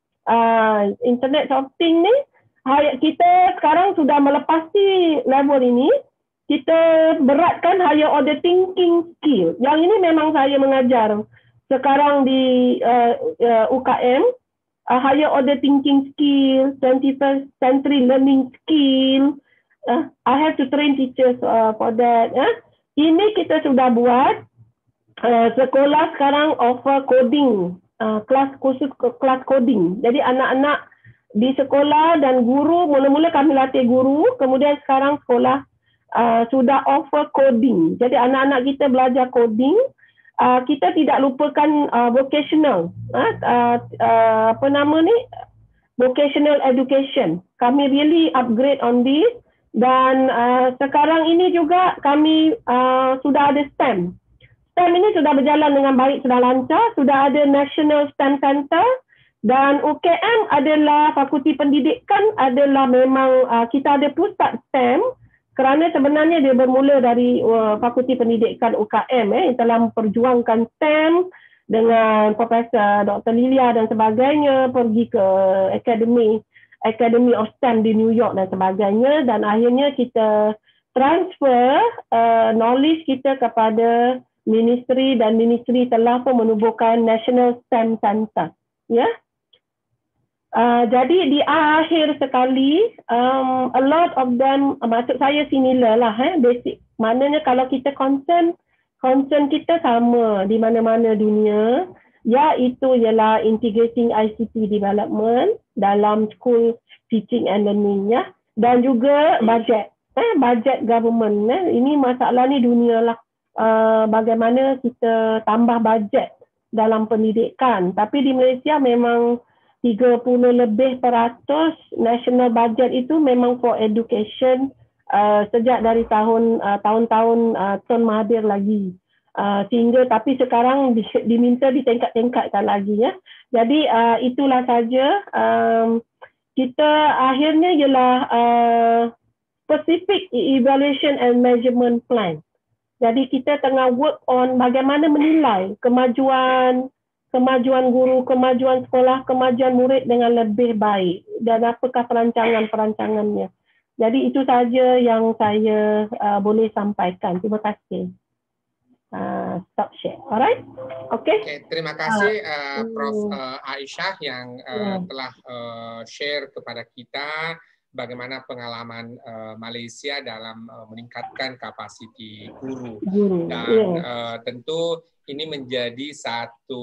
Internet of Things ni kita sekarang sudah melepasi level ini. Kita beratkan higher order thinking skill. Yang ini memang saya mengajar sekarang di UKM. Higher order thinking skill, 21st century learning skill. I have to train teachers for that. Ini kita sudah buat. Sekolah sekarang offer coding, kelas khusus kelas coding. Jadi anak-anak di sekolah dan guru, mula-mula kami latih guru, kemudian sekarang sekolah sudah offer coding. Jadi anak-anak kita belajar coding. Kita tidak lupakan vocational, apa nama ni, vocational education. Kami really upgrade on this, dan sekarang ini juga kami sudah ada STEM. STEM ini sudah berjalan dengan baik, sudah lancar, sudah ada National STEM Center, dan UKM adalah Fakulti Pendidikan adalah memang kita ada pusat STEM, kerana sebenarnya dia bermula dari Fakulti Pendidikan UKM yang telah memperjuangkan STEM dengan Profesor Dr. Lilia dan sebagainya, pergi ke Academy of STEM di New York dan sebagainya, dan akhirnya kita transfer knowledge kita kepada ministry, dan ministry telah pun menubuhkan National STEM Center. Ya. Jadi di akhir sekali, a lot of them, maksud saya similar lah, basic. Maknanya kalau kita concern kita sama di mana-mana dunia, iaitu ialah integrating ICT development dalam school teaching and learning, ya, dan juga budget, budget government. Ini masalah ni dunia lah, bagaimana kita tambah budget dalam pendidikan. Tapi di Malaysia memang 30 lebih peratus national budget itu memang for education sejak dari tahun-tahun Tun Mahathir lagi. Sehingga tapi sekarang diminta ditingkat-tingkatkan lagi, ya. Jadi itulah saja, kita akhirnya ialah specific evaluation and measurement plan. Jadi kita tengah work on bagaimana menilai kemajuan guru, kemajuan sekolah, kemajuan murid dengan lebih baik, dan apakah perancangannya. Jadi itu saja yang saya boleh sampaikan. Terima kasih. Stop share. Alright? Okay. Terima kasih Prof. Aisyah yang telah share kepada kita bagaimana pengalaman Malaysia dalam meningkatkan kapasiti guru. Dan tentu ini menjadi satu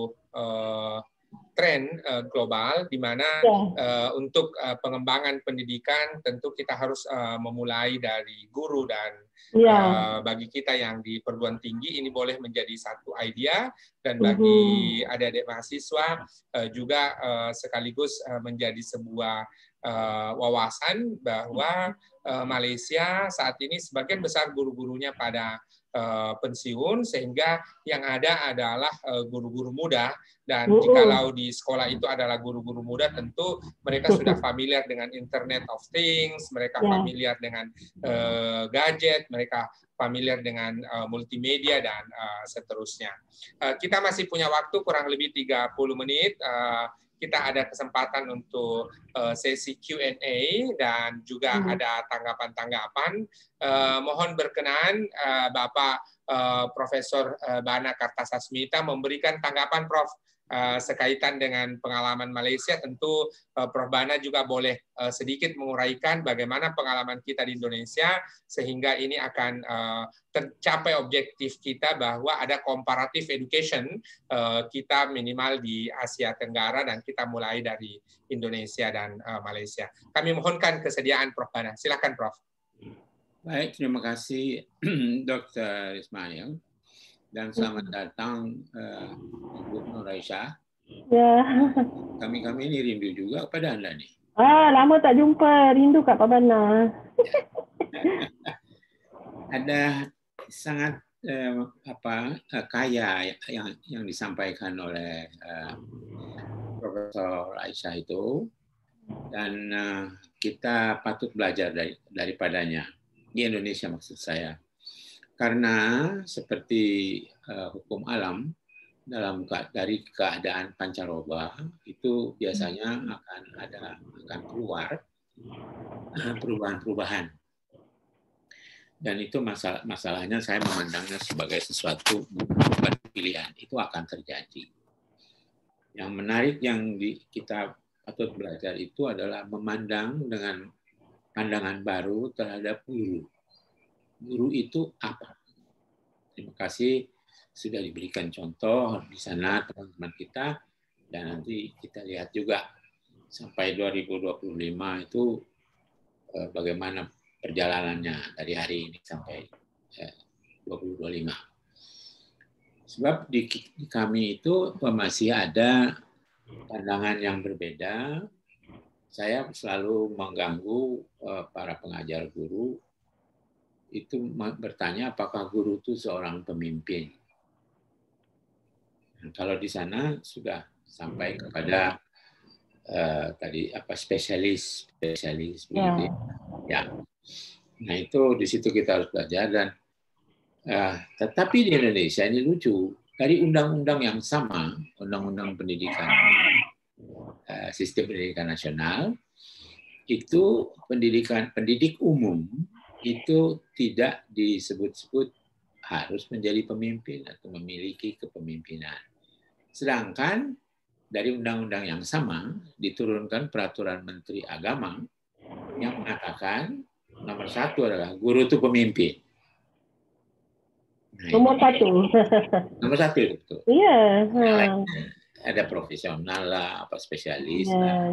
tren global di mana untuk pengembangan pendidikan tentu kita harus memulai dari guru, dan bagi kita yang di perguruan tinggi ini boleh menjadi satu idea, dan bagi adik-adik mahasiswa juga sekaligus menjadi sebuah wawasan bahwa Malaysia saat ini sebagian besar guru-gurunya pada pensiun, sehingga yang ada adalah guru-guru muda, dan jikalau di sekolah itu adalah guru-guru muda, tentu mereka sudah familiar dengan Internet of Things, mereka familiar dengan gadget, mereka familiar dengan multimedia, dan seterusnya. Kita masih punya waktu kurang lebih 30 menit. Kita ada kesempatan untuk sesi Q&A dan juga ada tanggapan-tanggapan. Mohon berkenan Bapak Profesor Bana Kartasasmita memberikan tanggapan, Prof, sekaitan dengan pengalaman Malaysia. Tentu Prof Bana juga boleh sedikit menguraikan bagaimana pengalaman kita di Indonesia sehingga ini akan tercapai objektif kita bahwa ada comparative education kita minimal di Asia Tenggara, dan kita mulai dari Indonesia dan Malaysia. Kami mohonkan kesediaan Prof Bana. Silakan Prof. Baik, terima kasih Dr. Ismail. Dan selamat datang Bu Nur Aisyah. Ya. Kami ini rindu juga kepada Anda nih. Lama tak jumpa, rindu Kak Pak Bana. Ada sangat kaya yang disampaikan oleh Profesor Aisyah itu, dan kita patut belajar daripadanya di Indonesia, maksud saya. Karena seperti hukum alam dari keadaan pancaroba itu biasanya akan keluar perubahan-perubahan, dan itu masalahnya saya memandangnya sebagai sesuatu bukan pilihan, itu akan terjadi. Yang menarik yang kita patut belajar itu adalah memandang dengan pandangan baru terhadap guru. Guru itu apa? Terima kasih sudah diberikan contoh di sana teman-teman kita, dan nanti kita lihat juga sampai 2025 itu bagaimana perjalanannya dari hari ini sampai 2025. Sebab di kami itu masih ada pandangan yang berbeda. Saya selalu mengganggu para pengajar guru itu bertanya apakah guru itu seorang pemimpin. Kalau di sana sudah sampai kepada tadi spesialis begitu ya. Nah itu di situ kita harus belajar dan tetapi di Indonesia ini lucu, dari undang-undang yang sama, undang-undang pendidikan, sistem pendidikan nasional, itu pendidik umum itu tidak disebut-sebut harus menjadi pemimpin atau memiliki kepemimpinan. Sedangkan dari undang-undang yang sama diturunkan peraturan Menteri Agama yang mengatakan nomor 1 adalah guru itu pemimpin. Nah, nomor 1. Nomor 1 itu betul. Iya. Ada profesional lah, spesialis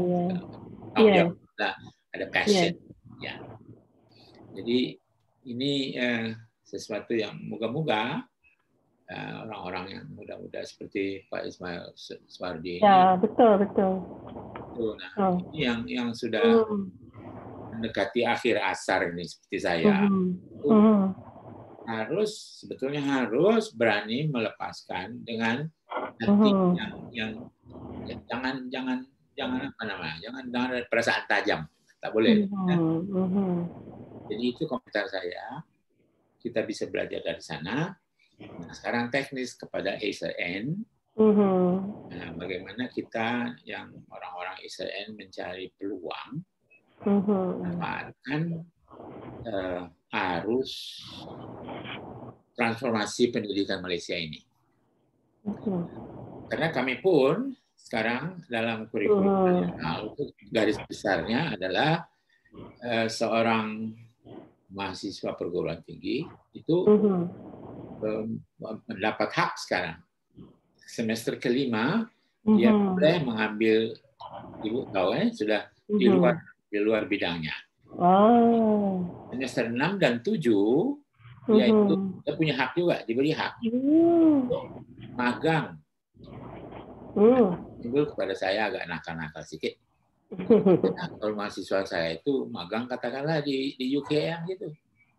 ada passion. Ya. Jadi ini sesuatu yang moga-moga orang-orang yang muda-muda seperti Pak Ismail Swardi. Ya, betul. Nah, ini yang sudah mendekati akhir asar ini seperti saya. Sebetulnya harus berani melepaskan dengan hati yang jangan ada perasaan tajam, tak boleh. Jadi itu komentar saya. Kita bisa belajar dari sana. Nah, sekarang teknis kepada ASN. Nah, bagaimana kita yang orang-orang ASN mencari peluang, manfaatkan arus transformasi pendidikan Malaysia ini. Karena kami pun sekarang dalam kurikulum nasional itu garis besarnya adalah seorang mahasiswa perguruan tinggi itu mendapat hak sekarang. Semester kelima dia boleh mengambil, Ibu tahu sudah di luar bidangnya. Semester 6 dan 7 yaitu kita punya hak juga, diberi hak untuk magang. Timbul kepada saya agak nakal-nakal sedikit. Kalau mahasiswa saya itu magang katakanlah di UKM gitu.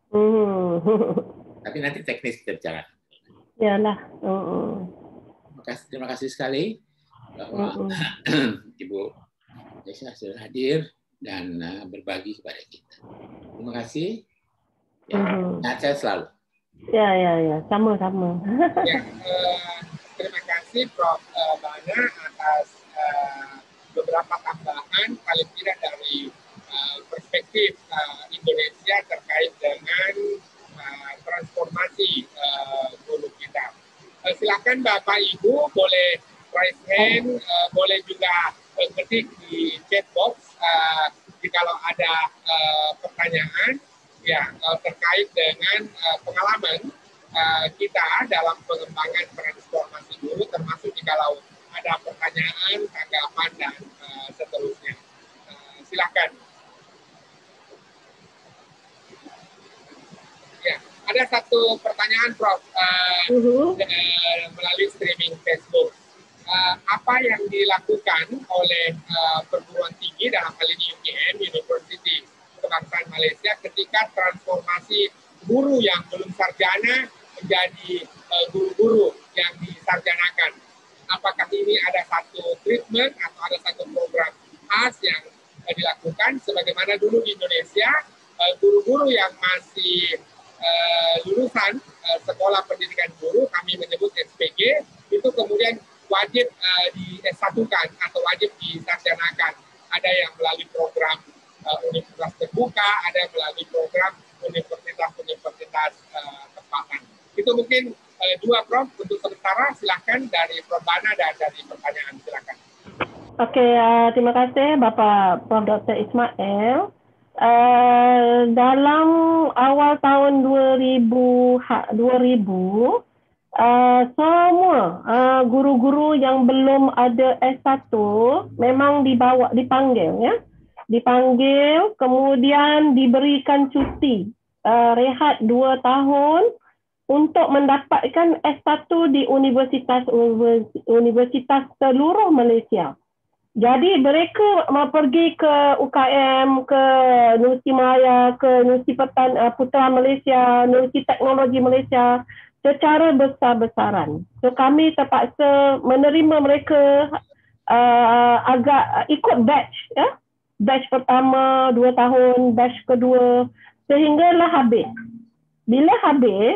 Tapi nanti teknis kita bicara. Yalah. Terima kasih sekali bahwa Ibu Desa sudah hadir dan berbagi kepada kita. Terima kasih. Saya selalu. Ya, sama-sama. Terima kasih Prof. Bana atas beberapa tambahan paling tidak dari perspektif Indonesia terkait dengan transformasi guru kita. Silakan Bapak Ibu boleh raise hand, boleh juga ketik di chat box jikalau ada pertanyaan ya terkait dengan pengalaman kita dalam pengembangan transformasi guru, termasuk jikalau ada pertanyaan, tanggapan dan seterusnya. Silakan. Ya, ada satu pertanyaan Prof. Melalui streaming Facebook. Apa yang dilakukan oleh perguruan tinggi dalam hal ini UKM, University Kebangsaan Malaysia, ketika transformasi guru yang belum sarjana menjadi guru-guru yang disarjanakan? Apakah ini ada satu treatment atau ada satu program khas yang dilakukan sebagaimana dulu di Indonesia guru-guru yang masih lulusan sekolah pendidikan guru, kami menyebut SPG, itu kemudian wajib di S1-kan atau wajib disarjanakan. Ada yang melalui program universitas terbuka, ada melalui program universitas-universitas tempatan. Itu mungkin dua Prof. Untuk sementara silakan dari Prof. Bana dan dari pertanyaan silakan. Oke, terima kasih Bapak Prof. Dr. Ismail. Dalam awal tahun 2000 semua guru-guru yang belum ada S1 memang dipanggil ya dipanggil, kemudian diberikan cuti rehat 2 tahun untuk mendapatkan S1 di universitas seluruh Malaysia. Jadi mereka pergi ke UKM, ke Universiti Malaya, ke Universiti Putra Malaysia, Universiti Teknologi Malaysia secara besar-besaran. So kami terpaksa menerima mereka agak ikut batch, ya. Batch pertama 2 tahun, batch kedua, sehinggalah habis. Bila habis,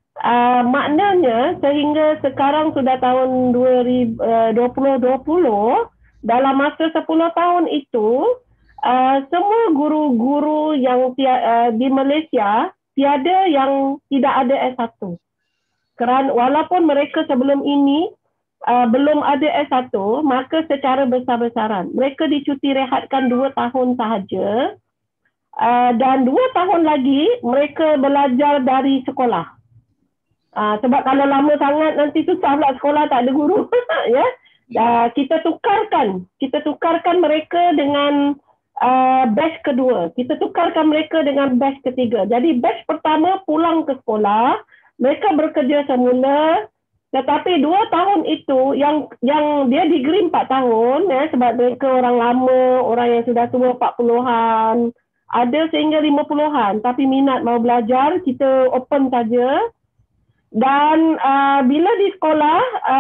maknanya sehingga sekarang sudah tahun 2020, dalam masa 10 tahun itu, semua guru-guru yang di Malaysia tiada yang tidak ada S1. Kerana walaupun mereka sebelum ini belum ada S1, maka secara besar-besaran mereka dicuti rehatkan 2 tahun sahaja, dan 2 tahun lagi mereka belajar dari sekolah. Sebab kalau lama sangat nanti susah pula sekolah, tak ada guru. Ya. Kita tukarkan mereka dengan batch kedua. Kita tukarkan mereka dengan batch ketiga. Jadi batch pertama pulang ke sekolah, mereka bekerja semula, tetapi 2 tahun itu yang dia degree 4 tahun, ya, sebab mereka orang lama, orang yang sudah tua 40-an, ada sehingga 50-an, tapi minat mau belajar, kita open saja. Dan bila di sekolah,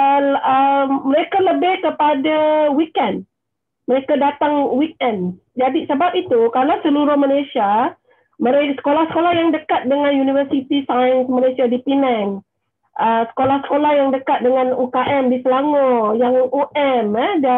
mereka lebih kepada weekend. Mereka datang weekend. Jadi sebab itu, kalau seluruh Malaysia, sekolah-sekolah yang dekat dengan Universiti Sains Malaysia di Penang, sekolah-sekolah yang dekat dengan UKM di Selangor, yang UM,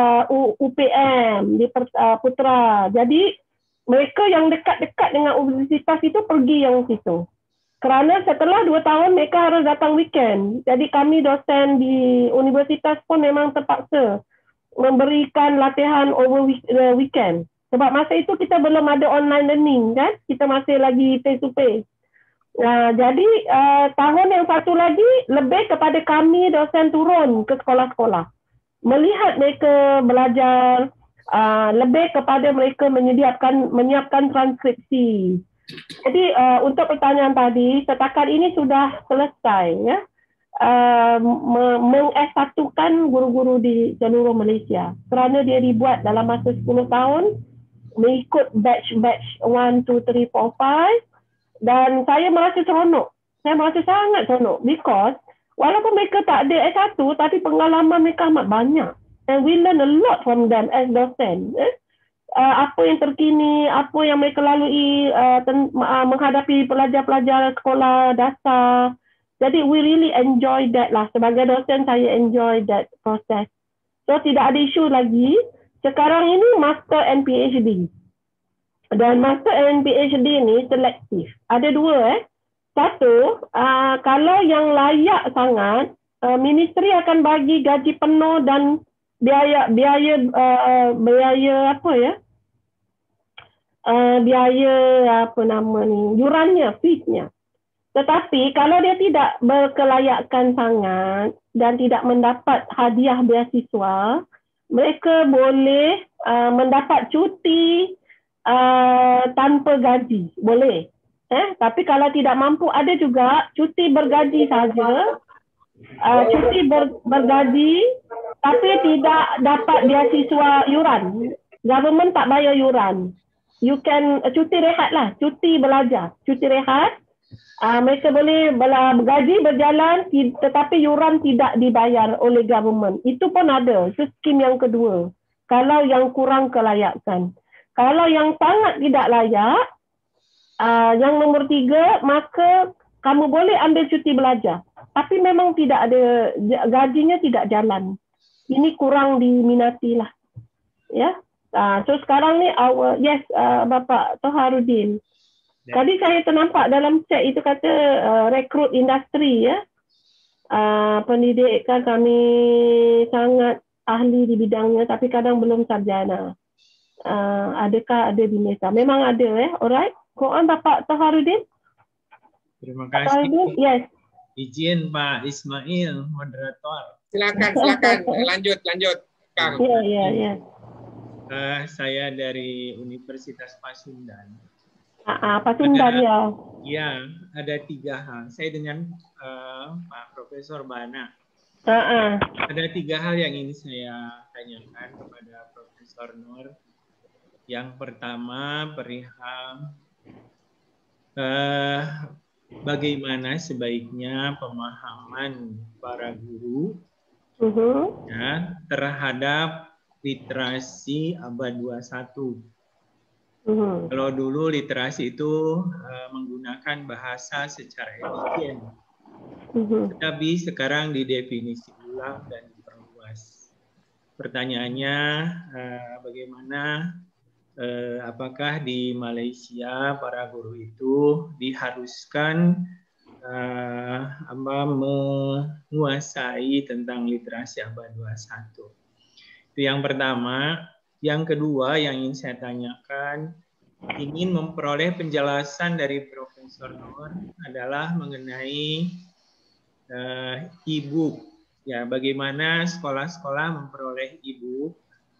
UPM di Putra. Jadi mereka yang dekat-dekat dengan universitas itu pergi yang situ. Kerana setelah 2 tahun mereka harus datang weekend. Jadi kami dosen di universitas pun memang terpaksa memberikan latihan over weekend. Sebab masa itu kita belum ada online learning, kan? Kita masih lagi face to face. Jadi tahun yang satu lagi lebih kepada kami dosen turun ke sekolah-sekolah. Melihat mereka belajar, lebih kepada mereka menyiapkan transkripsi. Jadi untuk pertanyaan tadi, setakat ini sudah selesai, ya, meng-S1kan guru-guru di seluruh Malaysia. Kerana dia dibuat dalam masa 10 tahun, mengikut batch 1, 2, 3, 4, 5, dan saya merasa seronok. Saya merasa sangat seronok because walaupun mereka tak ada S1, tapi pengalaman mereka amat banyak. And we learn a lot from them as dosen. Apa yang terkini, apa yang mereka lalui menghadapi pelajar-pelajar sekolah dasar. Jadi we really enjoy that lah. Sebagai dosen saya enjoy that process. So tidak ada isu lagi. Sekarang ini master and PhD. Dan master and PhD ni selektif. Ada 2. Satu, kalau yang layak sangat, ministry akan bagi gaji penuh dan biaya apa ya? Biaya apa nama ni, yurannya, feesnya. Tetapi kalau dia tidak berkelayakan sangat dan tidak mendapat hadiah beasiswa, mereka boleh mendapat cuti tanpa gaji, boleh. Tapi kalau tidak mampu, ada juga cuti bergaji saja, cuti bergaji tapi tidak dapat beasiswa yuran. Government tak bayar yuran. You can cuti rehat lah, cuti belajar, cuti rehat. Mereka boleh gaji berjalan tetapi yuran tidak dibayar oleh government. Itu pun ada, itu skim yang kedua. Kalau yang kurang kelayakan. Kalau yang sangat tidak layak, yang nombor 3, maka kamu boleh ambil cuti belajar. Tapi memang tidak ada, gajinya tidak jalan. Ini kurang diminati lah. Ya. So sekarang ni Bapak Toharudin. Tadi saya ternampak dalam chat itu kata rekrut industri, ya. Pendidikan kami sangat ahli di bidangnya tapi kadang belum sarjana. Adakah ada di Malaysia? Memang ada, alright. Go on Bapak Toharudin. Terima kasih. Yes. Izin Pak Ismail, moderator. Silakan, lanjut, Kang. Ya. Saya dari Universitas Pasundan. Pasundan ya. Ya, ada 3 hal. Saya dengan Pak Profesor Bana. Ada 3 hal yang ingin saya tanyakan kepada Profesor Nur. Yang pertama perihal bagaimana sebaiknya pemahaman para guru ya, terhadap literasi abad 21. Kalau dulu literasi itu menggunakan bahasa secara efisien, tetapi sekarang didefinisi ulang dan diperluas. Pertanyaannya, bagaimana apakah di Malaysia para guru itu diharuskan menguasai tentang literasi abad 21? Itu yang pertama. Yang kedua yang ingin saya tanyakan, ingin memperoleh penjelasan dari Profesor Nur adalah mengenai e-book. Ya, bagaimana sekolah-sekolah memperoleh e-book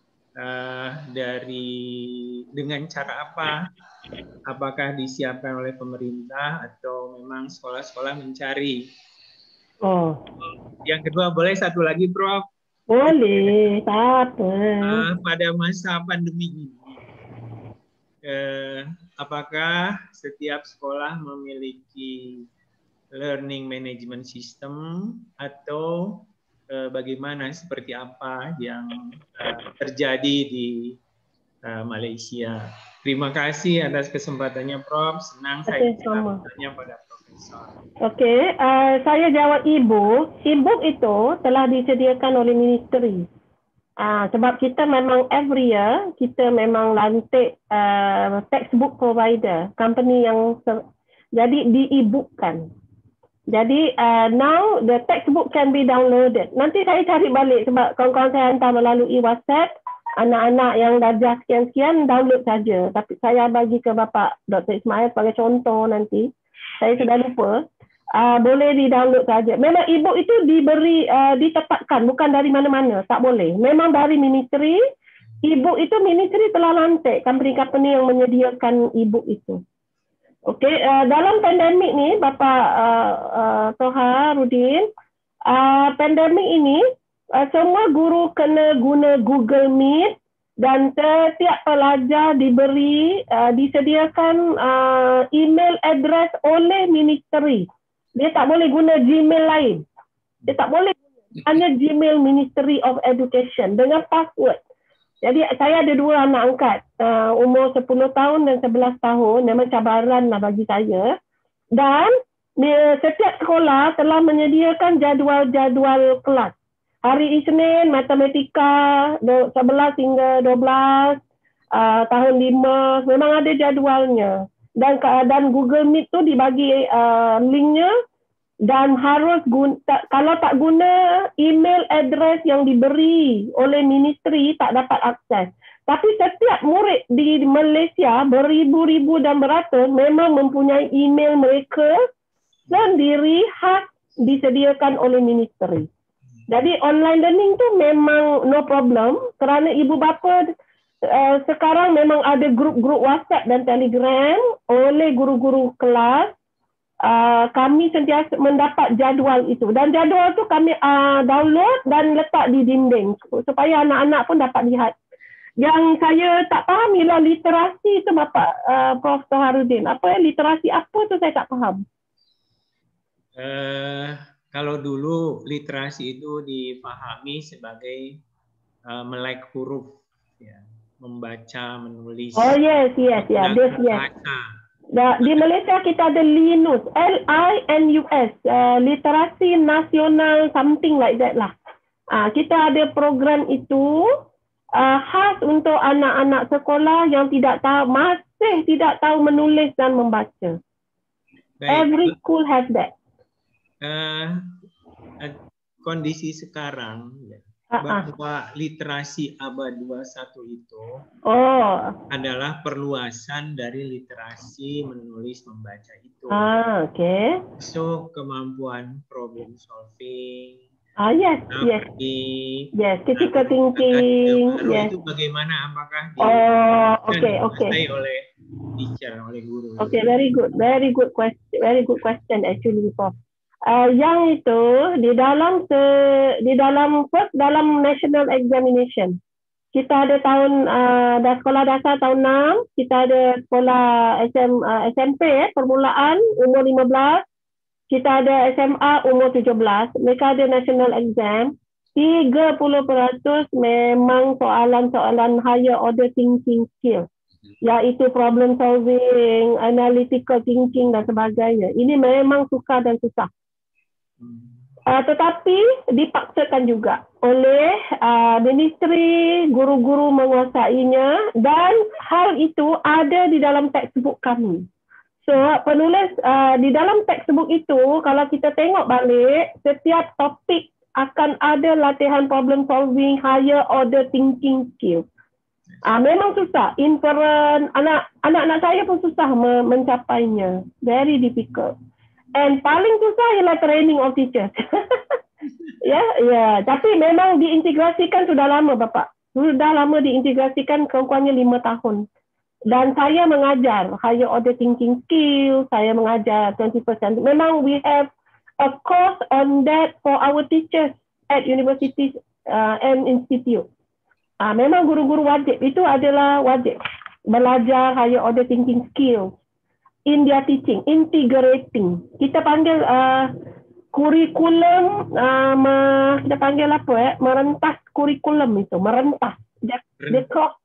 dengan cara apa? Apakah disiapkan oleh pemerintah atau memang sekolah-sekolah mencari? Yang kedua, boleh satu lagi, Prof? Boleh, tak apa. Pada masa pandemi ini, apakah setiap sekolah memiliki learning management system atau bagaimana, seperti apa yang terjadi di Malaysia? Terima kasih atas kesempatannya, Prof. Senang saya bisa bertanya pada Profesor. Okey, saya jawab e-book. E-book itu telah disediakan oleh ministeri. Sebab kita memang every year kita memang lantik textbook provider, company yang jadi di e-bookkan. Jadi now the textbook can be downloaded. Nanti saya cari balik sebab kawan-kawan saya hantar melalui WhatsApp. Anak-anak yang darjah sekian-sekian download saja. Tapi saya bagi ke Bapak Dr. Ismail sebagai contoh nanti. Saya sudah lupa. Boleh di-download saja. Memang e-book itu diberi ditetapkan, bukan dari mana-mana. Tak boleh. Memang dari ministeri. E-book itu ministeri telah lantik company-company yang menyediakan e-book itu. Okey, dalam pandemik ni Bapak Toha Rudin, pandemik ini semua guru kena guna Google Meet dan setiap pelajar disediakan email address oleh ministeri. Dia tak boleh guna Gmail lain. Dia tak boleh hanya Gmail Ministry of Education dengan password. Jadi saya ada 2 anak angkat, umur 10 tahun dan 11 tahun, memang cabaran lah bagi saya. Dan setiap sekolah telah menyediakan jadual-jadual kelas. Hari Isnin, matematika 11 hingga 12, tahun 5, memang ada jadualnya. Dan Google Meet tu dibagi linknya dan harus kalau tak guna email address yang diberi oleh ministeri tak dapat akses. Tapi setiap murid di Malaysia beribu-ribu dan beratus memang mempunyai email mereka sendiri khas disediakan oleh ministeri. Jadi online learning tu memang no problem kerana ibu bapa sekarang memang ada grup-grup WhatsApp dan Telegram oleh guru-guru kelas. Kami sentiasa mendapat jadual itu dan jadual tu kami download dan letak di dinding supaya anak-anak pun dapat lihat. Yang saya tak faham ialah literasi tu Bapak Prof. Toharudin. Apa literasi apa tu saya tak faham. Kalau dulu literasi itu dipahami sebagai melek huruf, ya, membaca, menulis. Oh yes. Di Malaysia kita ada LINUS, LINUS, literasi nasional something like that lah. Kita ada program itu khas untuk anak-anak sekolah yang masih tidak tahu menulis dan membaca. Every school has that. Kondisi sekarang bahwa literasi abad 21 itu adalah perluasan dari literasi menulis membaca itu. Okay. So kemampuan problem solving, Yes, yes. Yes, critical thinking. Yes. Itu bagaimana? Apakah Okay. oleh teacher, oleh guru? Okay, very good question actually, Prof. Yang itu dalam national examination. Kita ada dah sekolah dasar tahun 6, kita ada sekolah SMP permulaan umur 15, kita ada SMA umur 17, mereka ada national exam. 30% memang soalan-soalan higher order thinking skill, iaitu problem solving, analytical thinking dan sebagainya. Ini memang sukar dan susah. Tetapi dipaksakan juga oleh ministry, guru-guru menguasainya, dan hal itu ada di dalam textbook kami. So penulis di dalam textbook itu, kalau kita tengok balik, setiap topik akan ada latihan problem solving, higher order thinking skill. Memang susah. Inference, anak-anak saya pun susah mencapainya. Very difficult. And paling susah ialah training of teachers. Ya. Tapi memang diintegrasikan sudah lama, Bapak. Sudah lama diintegrasikan, kurang-kurangnya 5 tahun. Dan saya mengajar higher order thinking skill, saya mengajar 20%. Memang we have a course on that for our teachers at universities and institute. Memang guru-guru wajib, itu adalah wajib belajar higher order thinking skills in their teaching, integrating. Kita panggil kurikulum, kita panggil apa merentas kurikulum itu, merentas. The course,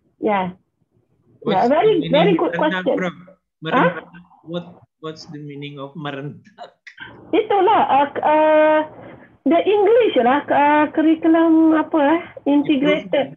very good question. What's the meaning of merentak? Itulah the English lah, curriculum integrated.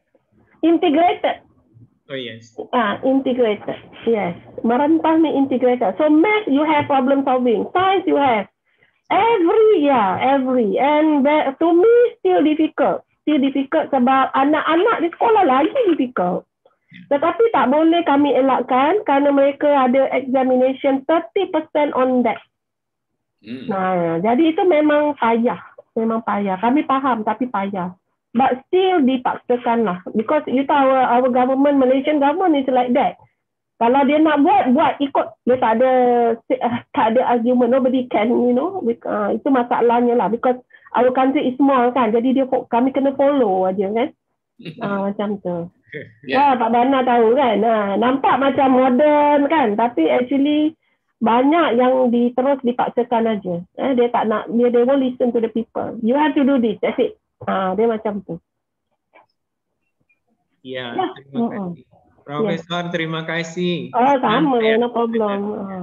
Oh yes. Integrated. Yes. Merentas ni integrated. So math you have problem solving, science you have every. And to me still difficult sebab anak-anak di sekolah lagi difficult. Tetapi tak boleh kami elakkan kerana mereka ada examination 30% on that. Jadi itu memang payah. Kami faham tapi payah. But still dipaksakan lah. Because you tahu our government, Malaysian government is like that. Kalau dia nak buat ikut. Dia tak ada argument. Nobody can, itu masalahnya lah. Because our country is small kan. Jadi kami kena follow aja kan. Macam tu. Pak Bana tahu kan. Nampak macam modern kan. Tapi actually banyak yang terus dipaksakan aja. Dia tak nak, they won't listen to the people. You have to do this, that's it. Dia macam tu. Ya, terima kasih. Profesor, terima kasih. Sama, no problem.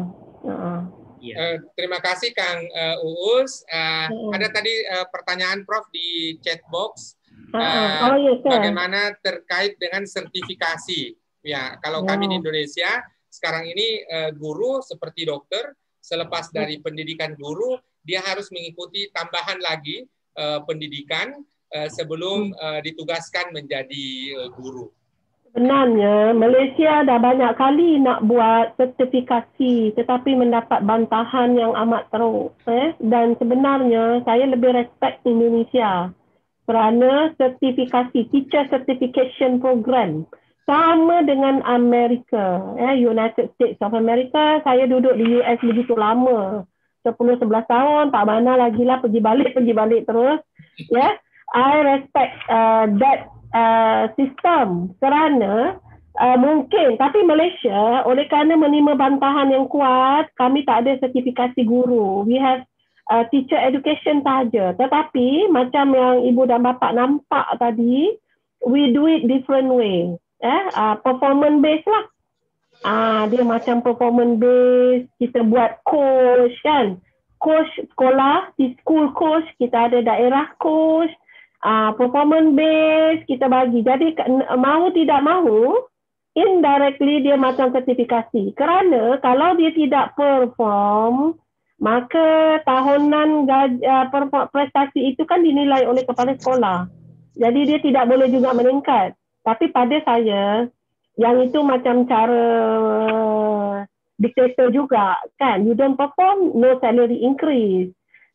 Terima kasih Kang Uus. Ada tadi pertanyaan Prof di chat box. Bagaimana terkait dengan sertifikasi? Ya, kalau kami di Indonesia sekarang ini guru seperti dokter, selepas dari pendidikan guru, dia harus mengikuti tambahan lagi pendidikan sebelum ditugaskan menjadi guru. Sebenarnya Malaysia dah banyak kali nak buat sertifikasi tetapi mendapat bantahan yang amat teruk. Dan sebenarnya saya lebih respect Indonesia kerana sertifikasi, teacher certification program sama dengan Amerika, United States of America. Saya duduk di US begitu lama, 10-11 tahun, Pak Bana lagi lah pergi balik terus. I respect that sistem kerana mungkin, tapi Malaysia oleh kerana menerima bantahan yang kuat, kami tak ada sertifikasi guru. We have teacher education sahaja. Tetapi macam yang Ibu dan Bapa nampak tadi, we do it different way. Performance based lah. Dia macam performance based, kita buat coach kan. Coach sekolah, di school coach, kita ada daerah coach. Performance based kita bagi. Jadi mahu tidak mahu, indirectly dia macam sertifikasi. Kerana kalau dia tidak perform, maka tahunan prestasi itu kan dinilai oleh kepala sekolah. Jadi dia tidak boleh juga meningkat. Tapi pada saya, yang itu macam cara diktator juga kan. You don't perform, no salary increase.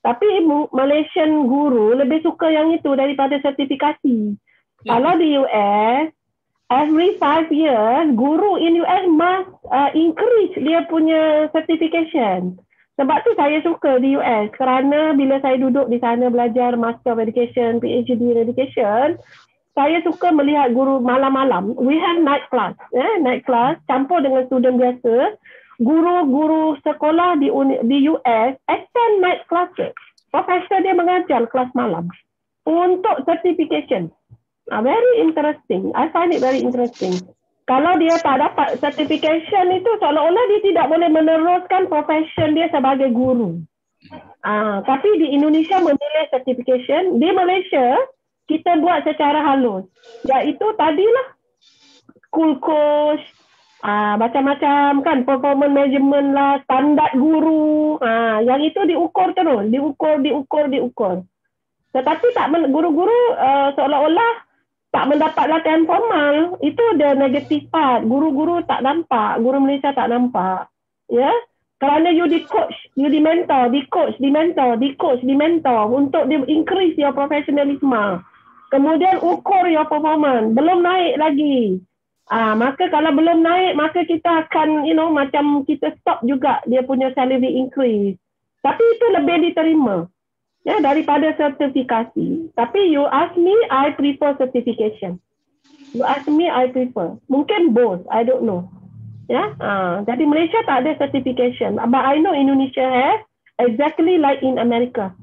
Tapi Malaysian guru lebih suka yang itu daripada sertifikasi. Kalau di US, every 5 years, guru in US must increase dia punya certification. Sebab tu saya suka di US kerana bila saya duduk di sana belajar Master of Education, PhD in Education, saya suka melihat guru malam-malam. We have night class, night class campur dengan student biasa. Guru-guru sekolah di US attend night classes. Profesor dia mengajar kelas malam untuk certification. Very interesting. I find it very interesting. Kalau dia tak dapat certification itu seolah-olah dia tidak boleh meneruskan profession dia sebagai guru. Tapi di Indonesia memilih certification. Di Malaysia kita buat secara halus. Iaitu tadilah school coach, macam-macam kan, performance measurement lah, standar guru, yang itu diukur terus, diukur. Tetapi guru-guru seolah-olah tak mendapat latihan formal. Itu the negative part. Guru-guru tak nampak, guru Malaysia tak nampak. Ya, kerana you di coach, you di mentor, di coach, di mentor, di coach, di mentor untuk increase your professionalism. Kemudian ukur your performance, belum naik lagi. Maka kalau belum naik, maka kita akan, macam kita stop juga dia punya salary increase. Tapi itu lebih diterima daripada sertifikasi. Tapi you ask me, I prefer certification. You ask me, I prefer. Mungkin both, I don't know. Jadi Malaysia tak ada certification. But I know Indonesia has, exactly like in America.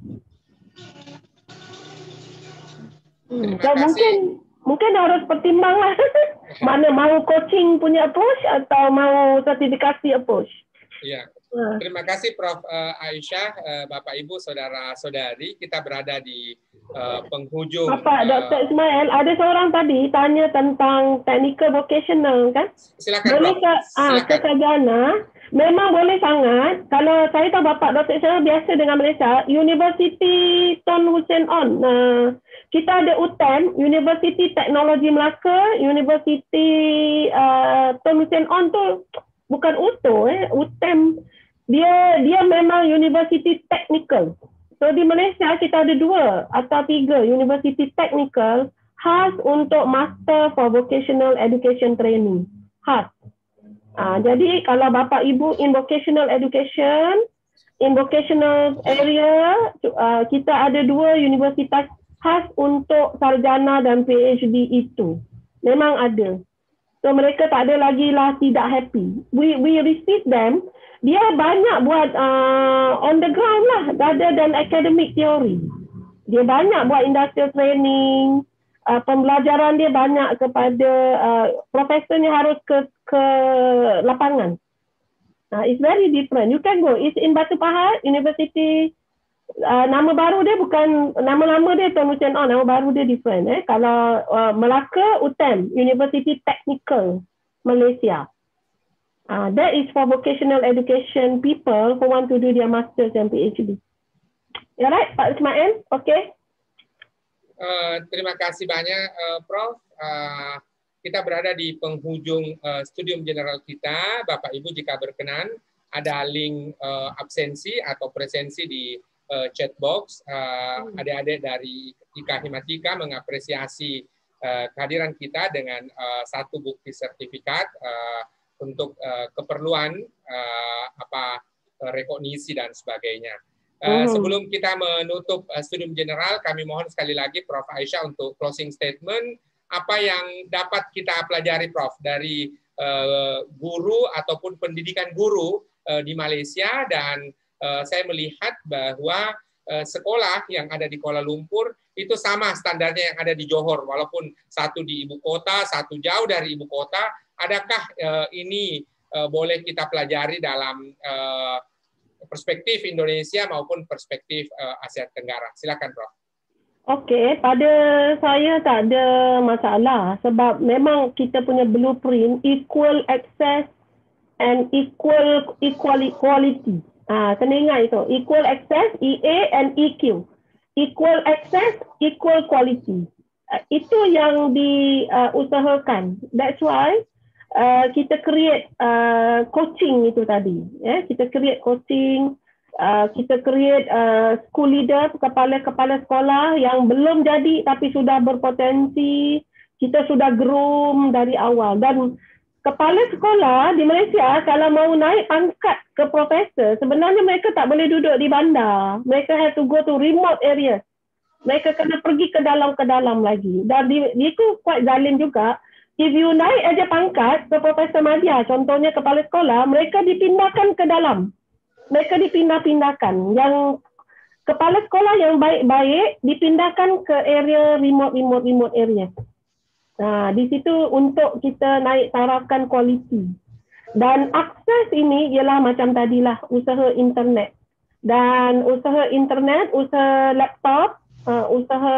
So mungkin harus pertimbanglah mana mau coaching punya approach atau mau sertifikasi approach. Ya. Terima kasih Prof. Aisyah, Bapak Ibu, Saudara-saudari. Kita berada di penghujung. Bapak Dr. Ismail, ada seorang tadi tanya tentang technical vocational kan? Silakan Prof. Ke sarjana, memang boleh sangat. Kalau saya tahu Bapak Dr. Ismail biasa dengan Malaysia, University Tun Hussein On. Kita ada UTM, University Teknologi Melaka, University Tun Hussein On tu bukan UTO, UTM. Dia memang University Technical. So di Malaysia kita ada 2 atau 3 University Technical khas untuk Master for Vocational Education Training. Khas. Jadi kalau Bapak Ibu in vocational education, in vocational area, kita ada 2 universitas khas untuk sarjana dan PhD itu. Memang ada. So mereka tak ada lagi lah tidak happy. We receive them. Dia banyak buat on the ground lah rather than academic theory. Dia banyak buat industrial training. Pembelajaran dia banyak kepada profesornya harus ke lapangan. It's very different. You can go. It's in Batu Pahat University. Nama baru dia bukan, nama lama dia Tun Hussein On, nama baru dia different. Kalau Melaka, UTM, University Technical Malaysia. That is for vocational education people who want to do their masters and PhD. Ya, right, Pak Ismail? Okay. Terima kasih banyak, Prof. Kita berada di penghujung studium general kita. Bapak Ibu jika berkenan, ada link absensi atau presensi di chat box. Adik-adik dari IKA Himatika mengapresiasi kehadiran kita dengan 1 bukti sertifikat untuk keperluan rekognisi dan sebagainya. Sebelum kita menutup studium general, kami mohon sekali lagi Prof. Aisyah untuk closing statement. Apa yang dapat kita pelajari Prof dari guru ataupun pendidikan guru di Malaysia, dan saya melihat bahwa sekolah yang ada di Kuala Lumpur itu sama standarnya yang ada di Johor, walaupun satu di ibu kota, satu jauh dari ibu kota. Adakah ini boleh kita pelajari dalam perspektif Indonesia maupun perspektif Asia Tenggara? Silakan, Prof. Okey, pada saya tak ada masalah sebab memang kita punya blueprint equal access and equality. Kena ingat itu. Equal access, EA and EQ. Equal access, equal quality. Itu yang diusahakan. That's why kita create coaching itu tadi. Kita create coaching kita create school leader, kepala-kepala sekolah yang belum jadi tapi sudah berpotensi. Kita sudah groom dari awal. Dan kepala sekolah di Malaysia kalau mau naik pangkat ke profesor, sebenarnya mereka tak boleh duduk di bandar. Mereka have to go to remote areas. Mereka kena pergi ke dalam lagi. Dan itu quite zalim juga. If you naik aja pangkat ke Profesor Madya, contohnya kepala sekolah, mereka dipindahkan ke dalam. Mereka dipindah-pindahkan. Yang kepala sekolah yang baik-baik dipindahkan ke area remote area. Di situ untuk kita naik tarafkan kualiti. Dan akses ini ialah macam tadilah usaha internet. Dan usaha internet, usaha laptop, usaha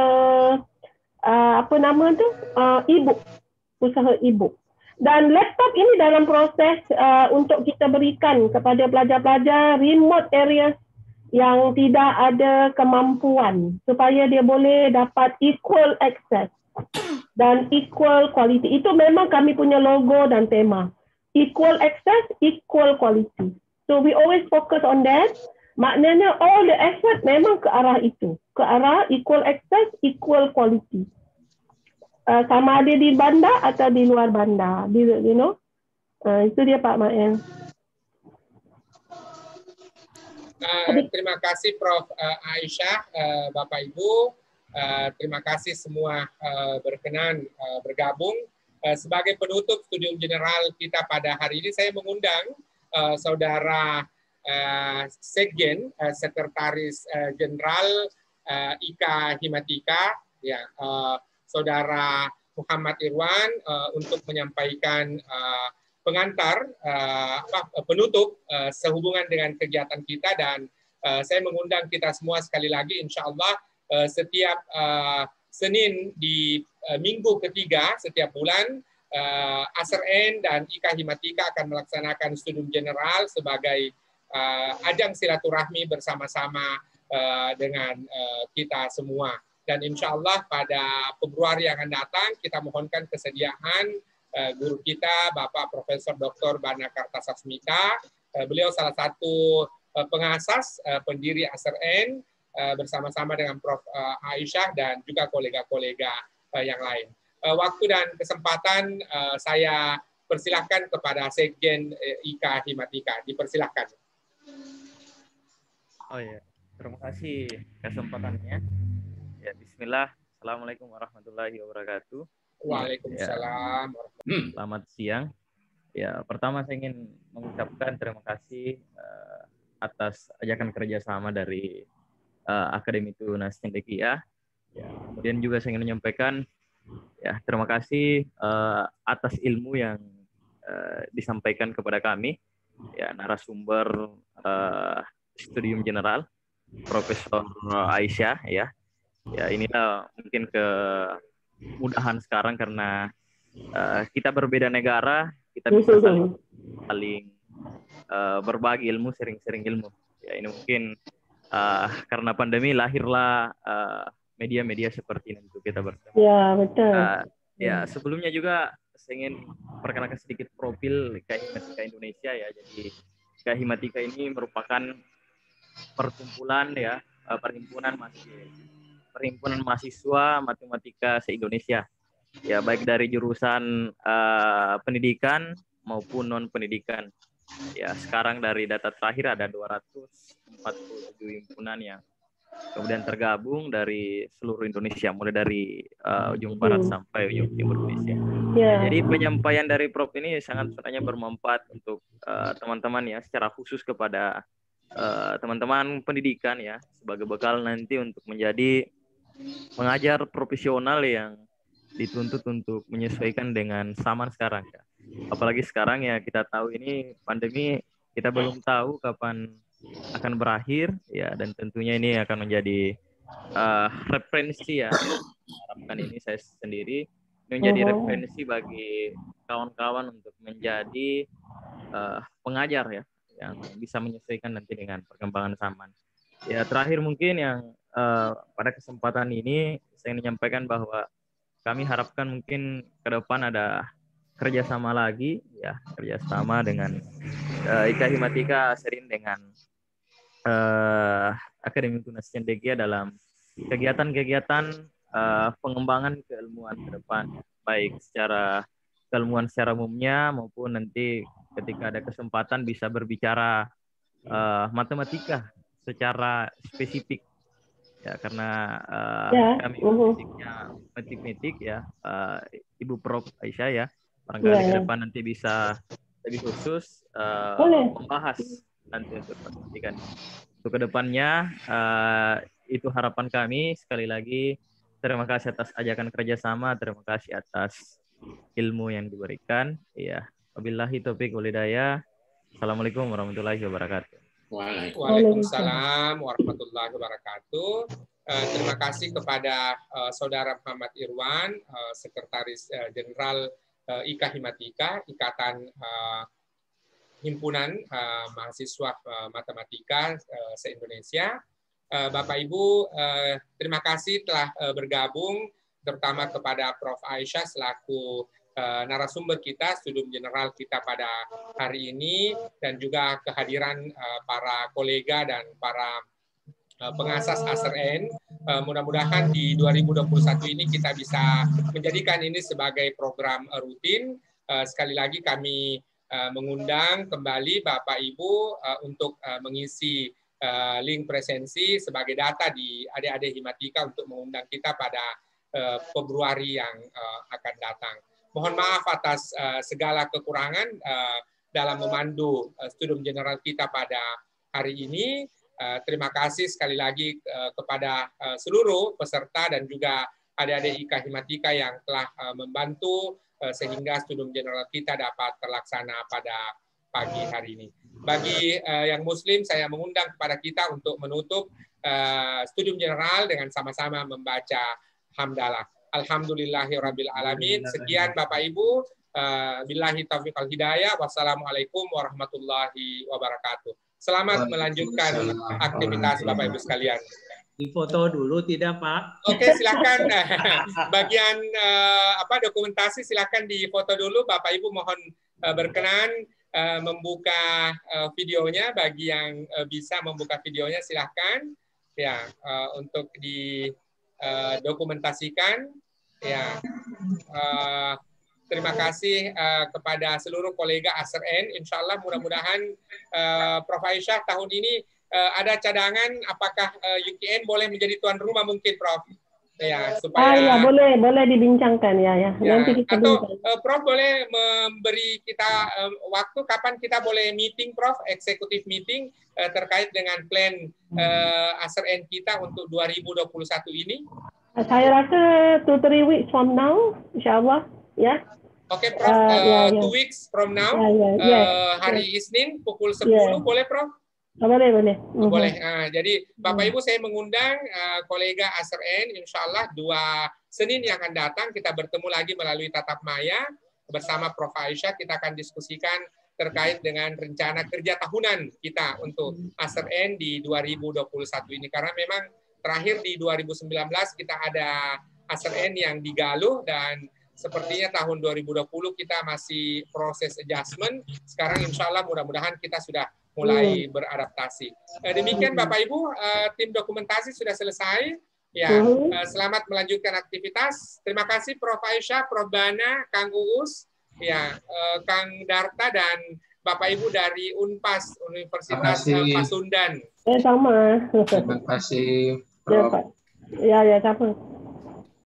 e-book. Usaha e-book. Dan laptop ini dalam proses untuk kita berikan kepada pelajar-pelajar remote areas yang tidak ada kemampuan supaya dia boleh dapat equal access dan equal quality. Itu memang kami punya logo dan tema. Equal access, equal quality. So we always focus on that. Maknanya all the effort memang ke arah itu. Ke arah equal access, equal quality. Sama ada di bandar atau di luar bandar, itu dia Pak Mael. Terima kasih Prof. Aisyah, Bapak Ibu. Terima kasih semua berkenan bergabung. Sebagai penutup studium general kita pada hari ini, saya mengundang Saudara Sekjen, Sekretaris Jenderal IKA Himatika, ya. Saudara Muhammad Irwan untuk menyampaikan pengantar penutup sehubungan dengan kegiatan kita, dan saya mengundang kita semua sekali lagi insya Allah setiap Senin di minggu ketiga setiap bulan ASRN dan IKA Himatika akan melaksanakan studium general sebagai ajang silaturahmi bersama-sama dengan kita semua. Dan insya Allah pada Februari yang akan datang kita mohonkan kesediaan guru kita Bapak Profesor Dr. Bana Kartasasmita. Beliau salah satu pengasas pendiri ASRN bersama-sama dengan Prof. Aisyah dan juga kolega-kolega yang lain. Waktu dan kesempatan saya persilahkan kepada Sekjen IKA Himatika. Dipersilahkan. Oh ya, terima kasih kesempatannya. Ya, bismillah. Assalamualaikum warahmatullahi wabarakatuh. Waalaikumsalam. Ya, selamat siang. Ya, pertama saya ingin mengucapkan terima kasih atas ajakan kerjasama dari Akademi Tunas Cendekia. Ya, kemudian juga saya ingin menyampaikan ya terima kasih atas ilmu yang disampaikan kepada kami, ya narasumber studium general Profesor Aisyah, ya. Ya, inilah mungkin kemudahan sekarang karena kita berbeda negara, kita bisa saling berbagi ilmu, sering-sering ilmu. Ya, ini mungkin karena pandemi lahirlah media-media seperti ini untuk kita bersama. Ya, betul. Ya, sebelumnya juga saya ingin perkenalkan sedikit profil IKA Himatika Indonesia, ya. Jadi IKA Himatika ini merupakan perkumpulan, ya, perhimpunan mahasiswa matematika se-Indonesia, ya, baik dari jurusan pendidikan maupun non pendidikan. Ya, sekarang dari data terakhir ada 247 himpunan yang kemudian tergabung dari seluruh Indonesia, mulai dari ujung barat sampai ujung timur Indonesia. Ya, jadi penyampaian dari Prof ini sangat sebenarnya bermanfaat untuk teman-teman, ya, secara khusus kepada teman-teman pendidikan, ya, sebagai bekal nanti untuk menjadi pengajar profesional yang dituntut untuk menyesuaikan dengan zaman sekarang, ya. Apalagi sekarang, ya, kita tahu ini pandemi, kita belum tahu kapan akan berakhir, ya, dan tentunya ini akan menjadi referensi, ya. Harapkan ini saya sendiri menjadi referensi bagi kawan-kawan untuk menjadi pengajar, ya, yang bisa menyesuaikan nanti dengan perkembangan zaman. Ya, terakhir mungkin yang pada kesempatan ini saya menyampaikan bahwa kami harapkan mungkin ke depan ada kerjasama lagi, ya, kerjasama dengan IKA Himatika ASRN dengan Akademi Tunas Cendekia dalam kegiatan-kegiatan pengembangan keilmuan ke depan, baik secara keilmuan secara umumnya maupun nanti ketika ada kesempatan bisa berbicara matematika secara spesifik ya, karena kami basicnya matematik ya, Ibu Prof Aisyah ya, barangkali ke depan nanti bisa lebih khusus membahas nanti untuk matematika. Untuk kedepannya itu harapan kami. Sekali lagi terima kasih atas ajakan kerjasama, terima kasih atas ilmu yang diberikan. Ya, wabillahi taufiq wal hidayah. Assalamualaikum warahmatullahi wabarakatuh. Waalaikumsalam warahmatullahi wabarakatuh. Terima kasih kepada Saudara Muhammad Irwan, Sekretaris Jenderal IKA Himatika, Ikatan Himpunan Mahasiswa Matematika se-Indonesia. Bapak Ibu, terima kasih telah bergabung, terutama kepada Prof Aisyah selaku narasumber kita, studium general kita pada hari ini, dan juga kehadiran para kolega dan para pengasas ASRN. Mudah-mudahan di 2021 ini kita bisa menjadikan ini sebagai program rutin. Sekali lagi kami mengundang kembali Bapak Ibu untuk mengisi link presensi sebagai data di adik-adik Himatika untuk mengundang kita pada Februari yang akan datang. Mohon maaf atas segala kekurangan dalam memandu studium general kita pada hari ini. Terima kasih sekali lagi kepada seluruh peserta dan juga adik-adik IKA Himatika yang telah membantu sehingga studium general kita dapat terlaksana pada pagi hari ini. Bagi yang Muslim, saya mengundang kepada kita untuk menutup studium general dengan sama-sama membaca hamdalah. Alhamdulillahirabbil alamin. Sekian Bapak Ibu. Billahi taufiq wal hidayah. Wassalamualaikum warahmatullahi wabarakatuh. Selamat melanjutkan aktivitas Bapak Ibu sekalian. Difoto dulu tidak Pak? Oke, silakan. Bagian dokumentasi silakan difoto dulu. Bapak Ibu mohon berkenan membuka videonya. Bagi yang bisa membuka videonya silakan ya, untuk didokumentasikan ya. Terima kasih kepada seluruh kolega ASRN. Insya Allah mudah-mudahan Prof Aisyah tahun ini ada cadangan apakah UKN boleh menjadi tuan rumah mungkin Prof. Ya, supaya ya boleh dibincangkan ya. Nanti kita atau bincang. Prof boleh memberi kita waktu kapan kita boleh meeting Prof, executive meeting terkait dengan plan ASRN kita untuk 2021 ini. Saya rasa 2-3 weeks from now, insya-Allah ya. Oke Prof, 2 weeks from now, hari Isnin pukul 10 boleh Prof? Boleh. Boleh. Jadi Bapak Ibu saya mengundang kolega ASRN, insya Allah 2 Senin yang akan datang kita bertemu lagi melalui tatap maya bersama Prof Aisyah. Kita akan diskusikan terkait dengan rencana kerja tahunan kita untuk ASRN di 2021 ini. Karena memang terakhir di 2019 kita ada ASRN yang di Galuh dan sepertinya tahun 2020 kita masih proses adjustment. Sekarang insya Allah mudah-mudahan kita sudah mulai beradaptasi. Demikian Bapak Ibu, tim dokumentasi sudah selesai. Ya, selamat melanjutkan aktivitas. Terima kasih Prof Aisyah, Prof Bana, Kang Uus, ya, Kang Darta dan Bapak Ibu dari Unpas Universitas Pasundan. Sama. Terima kasih. Ya, Pak. Ya, sama.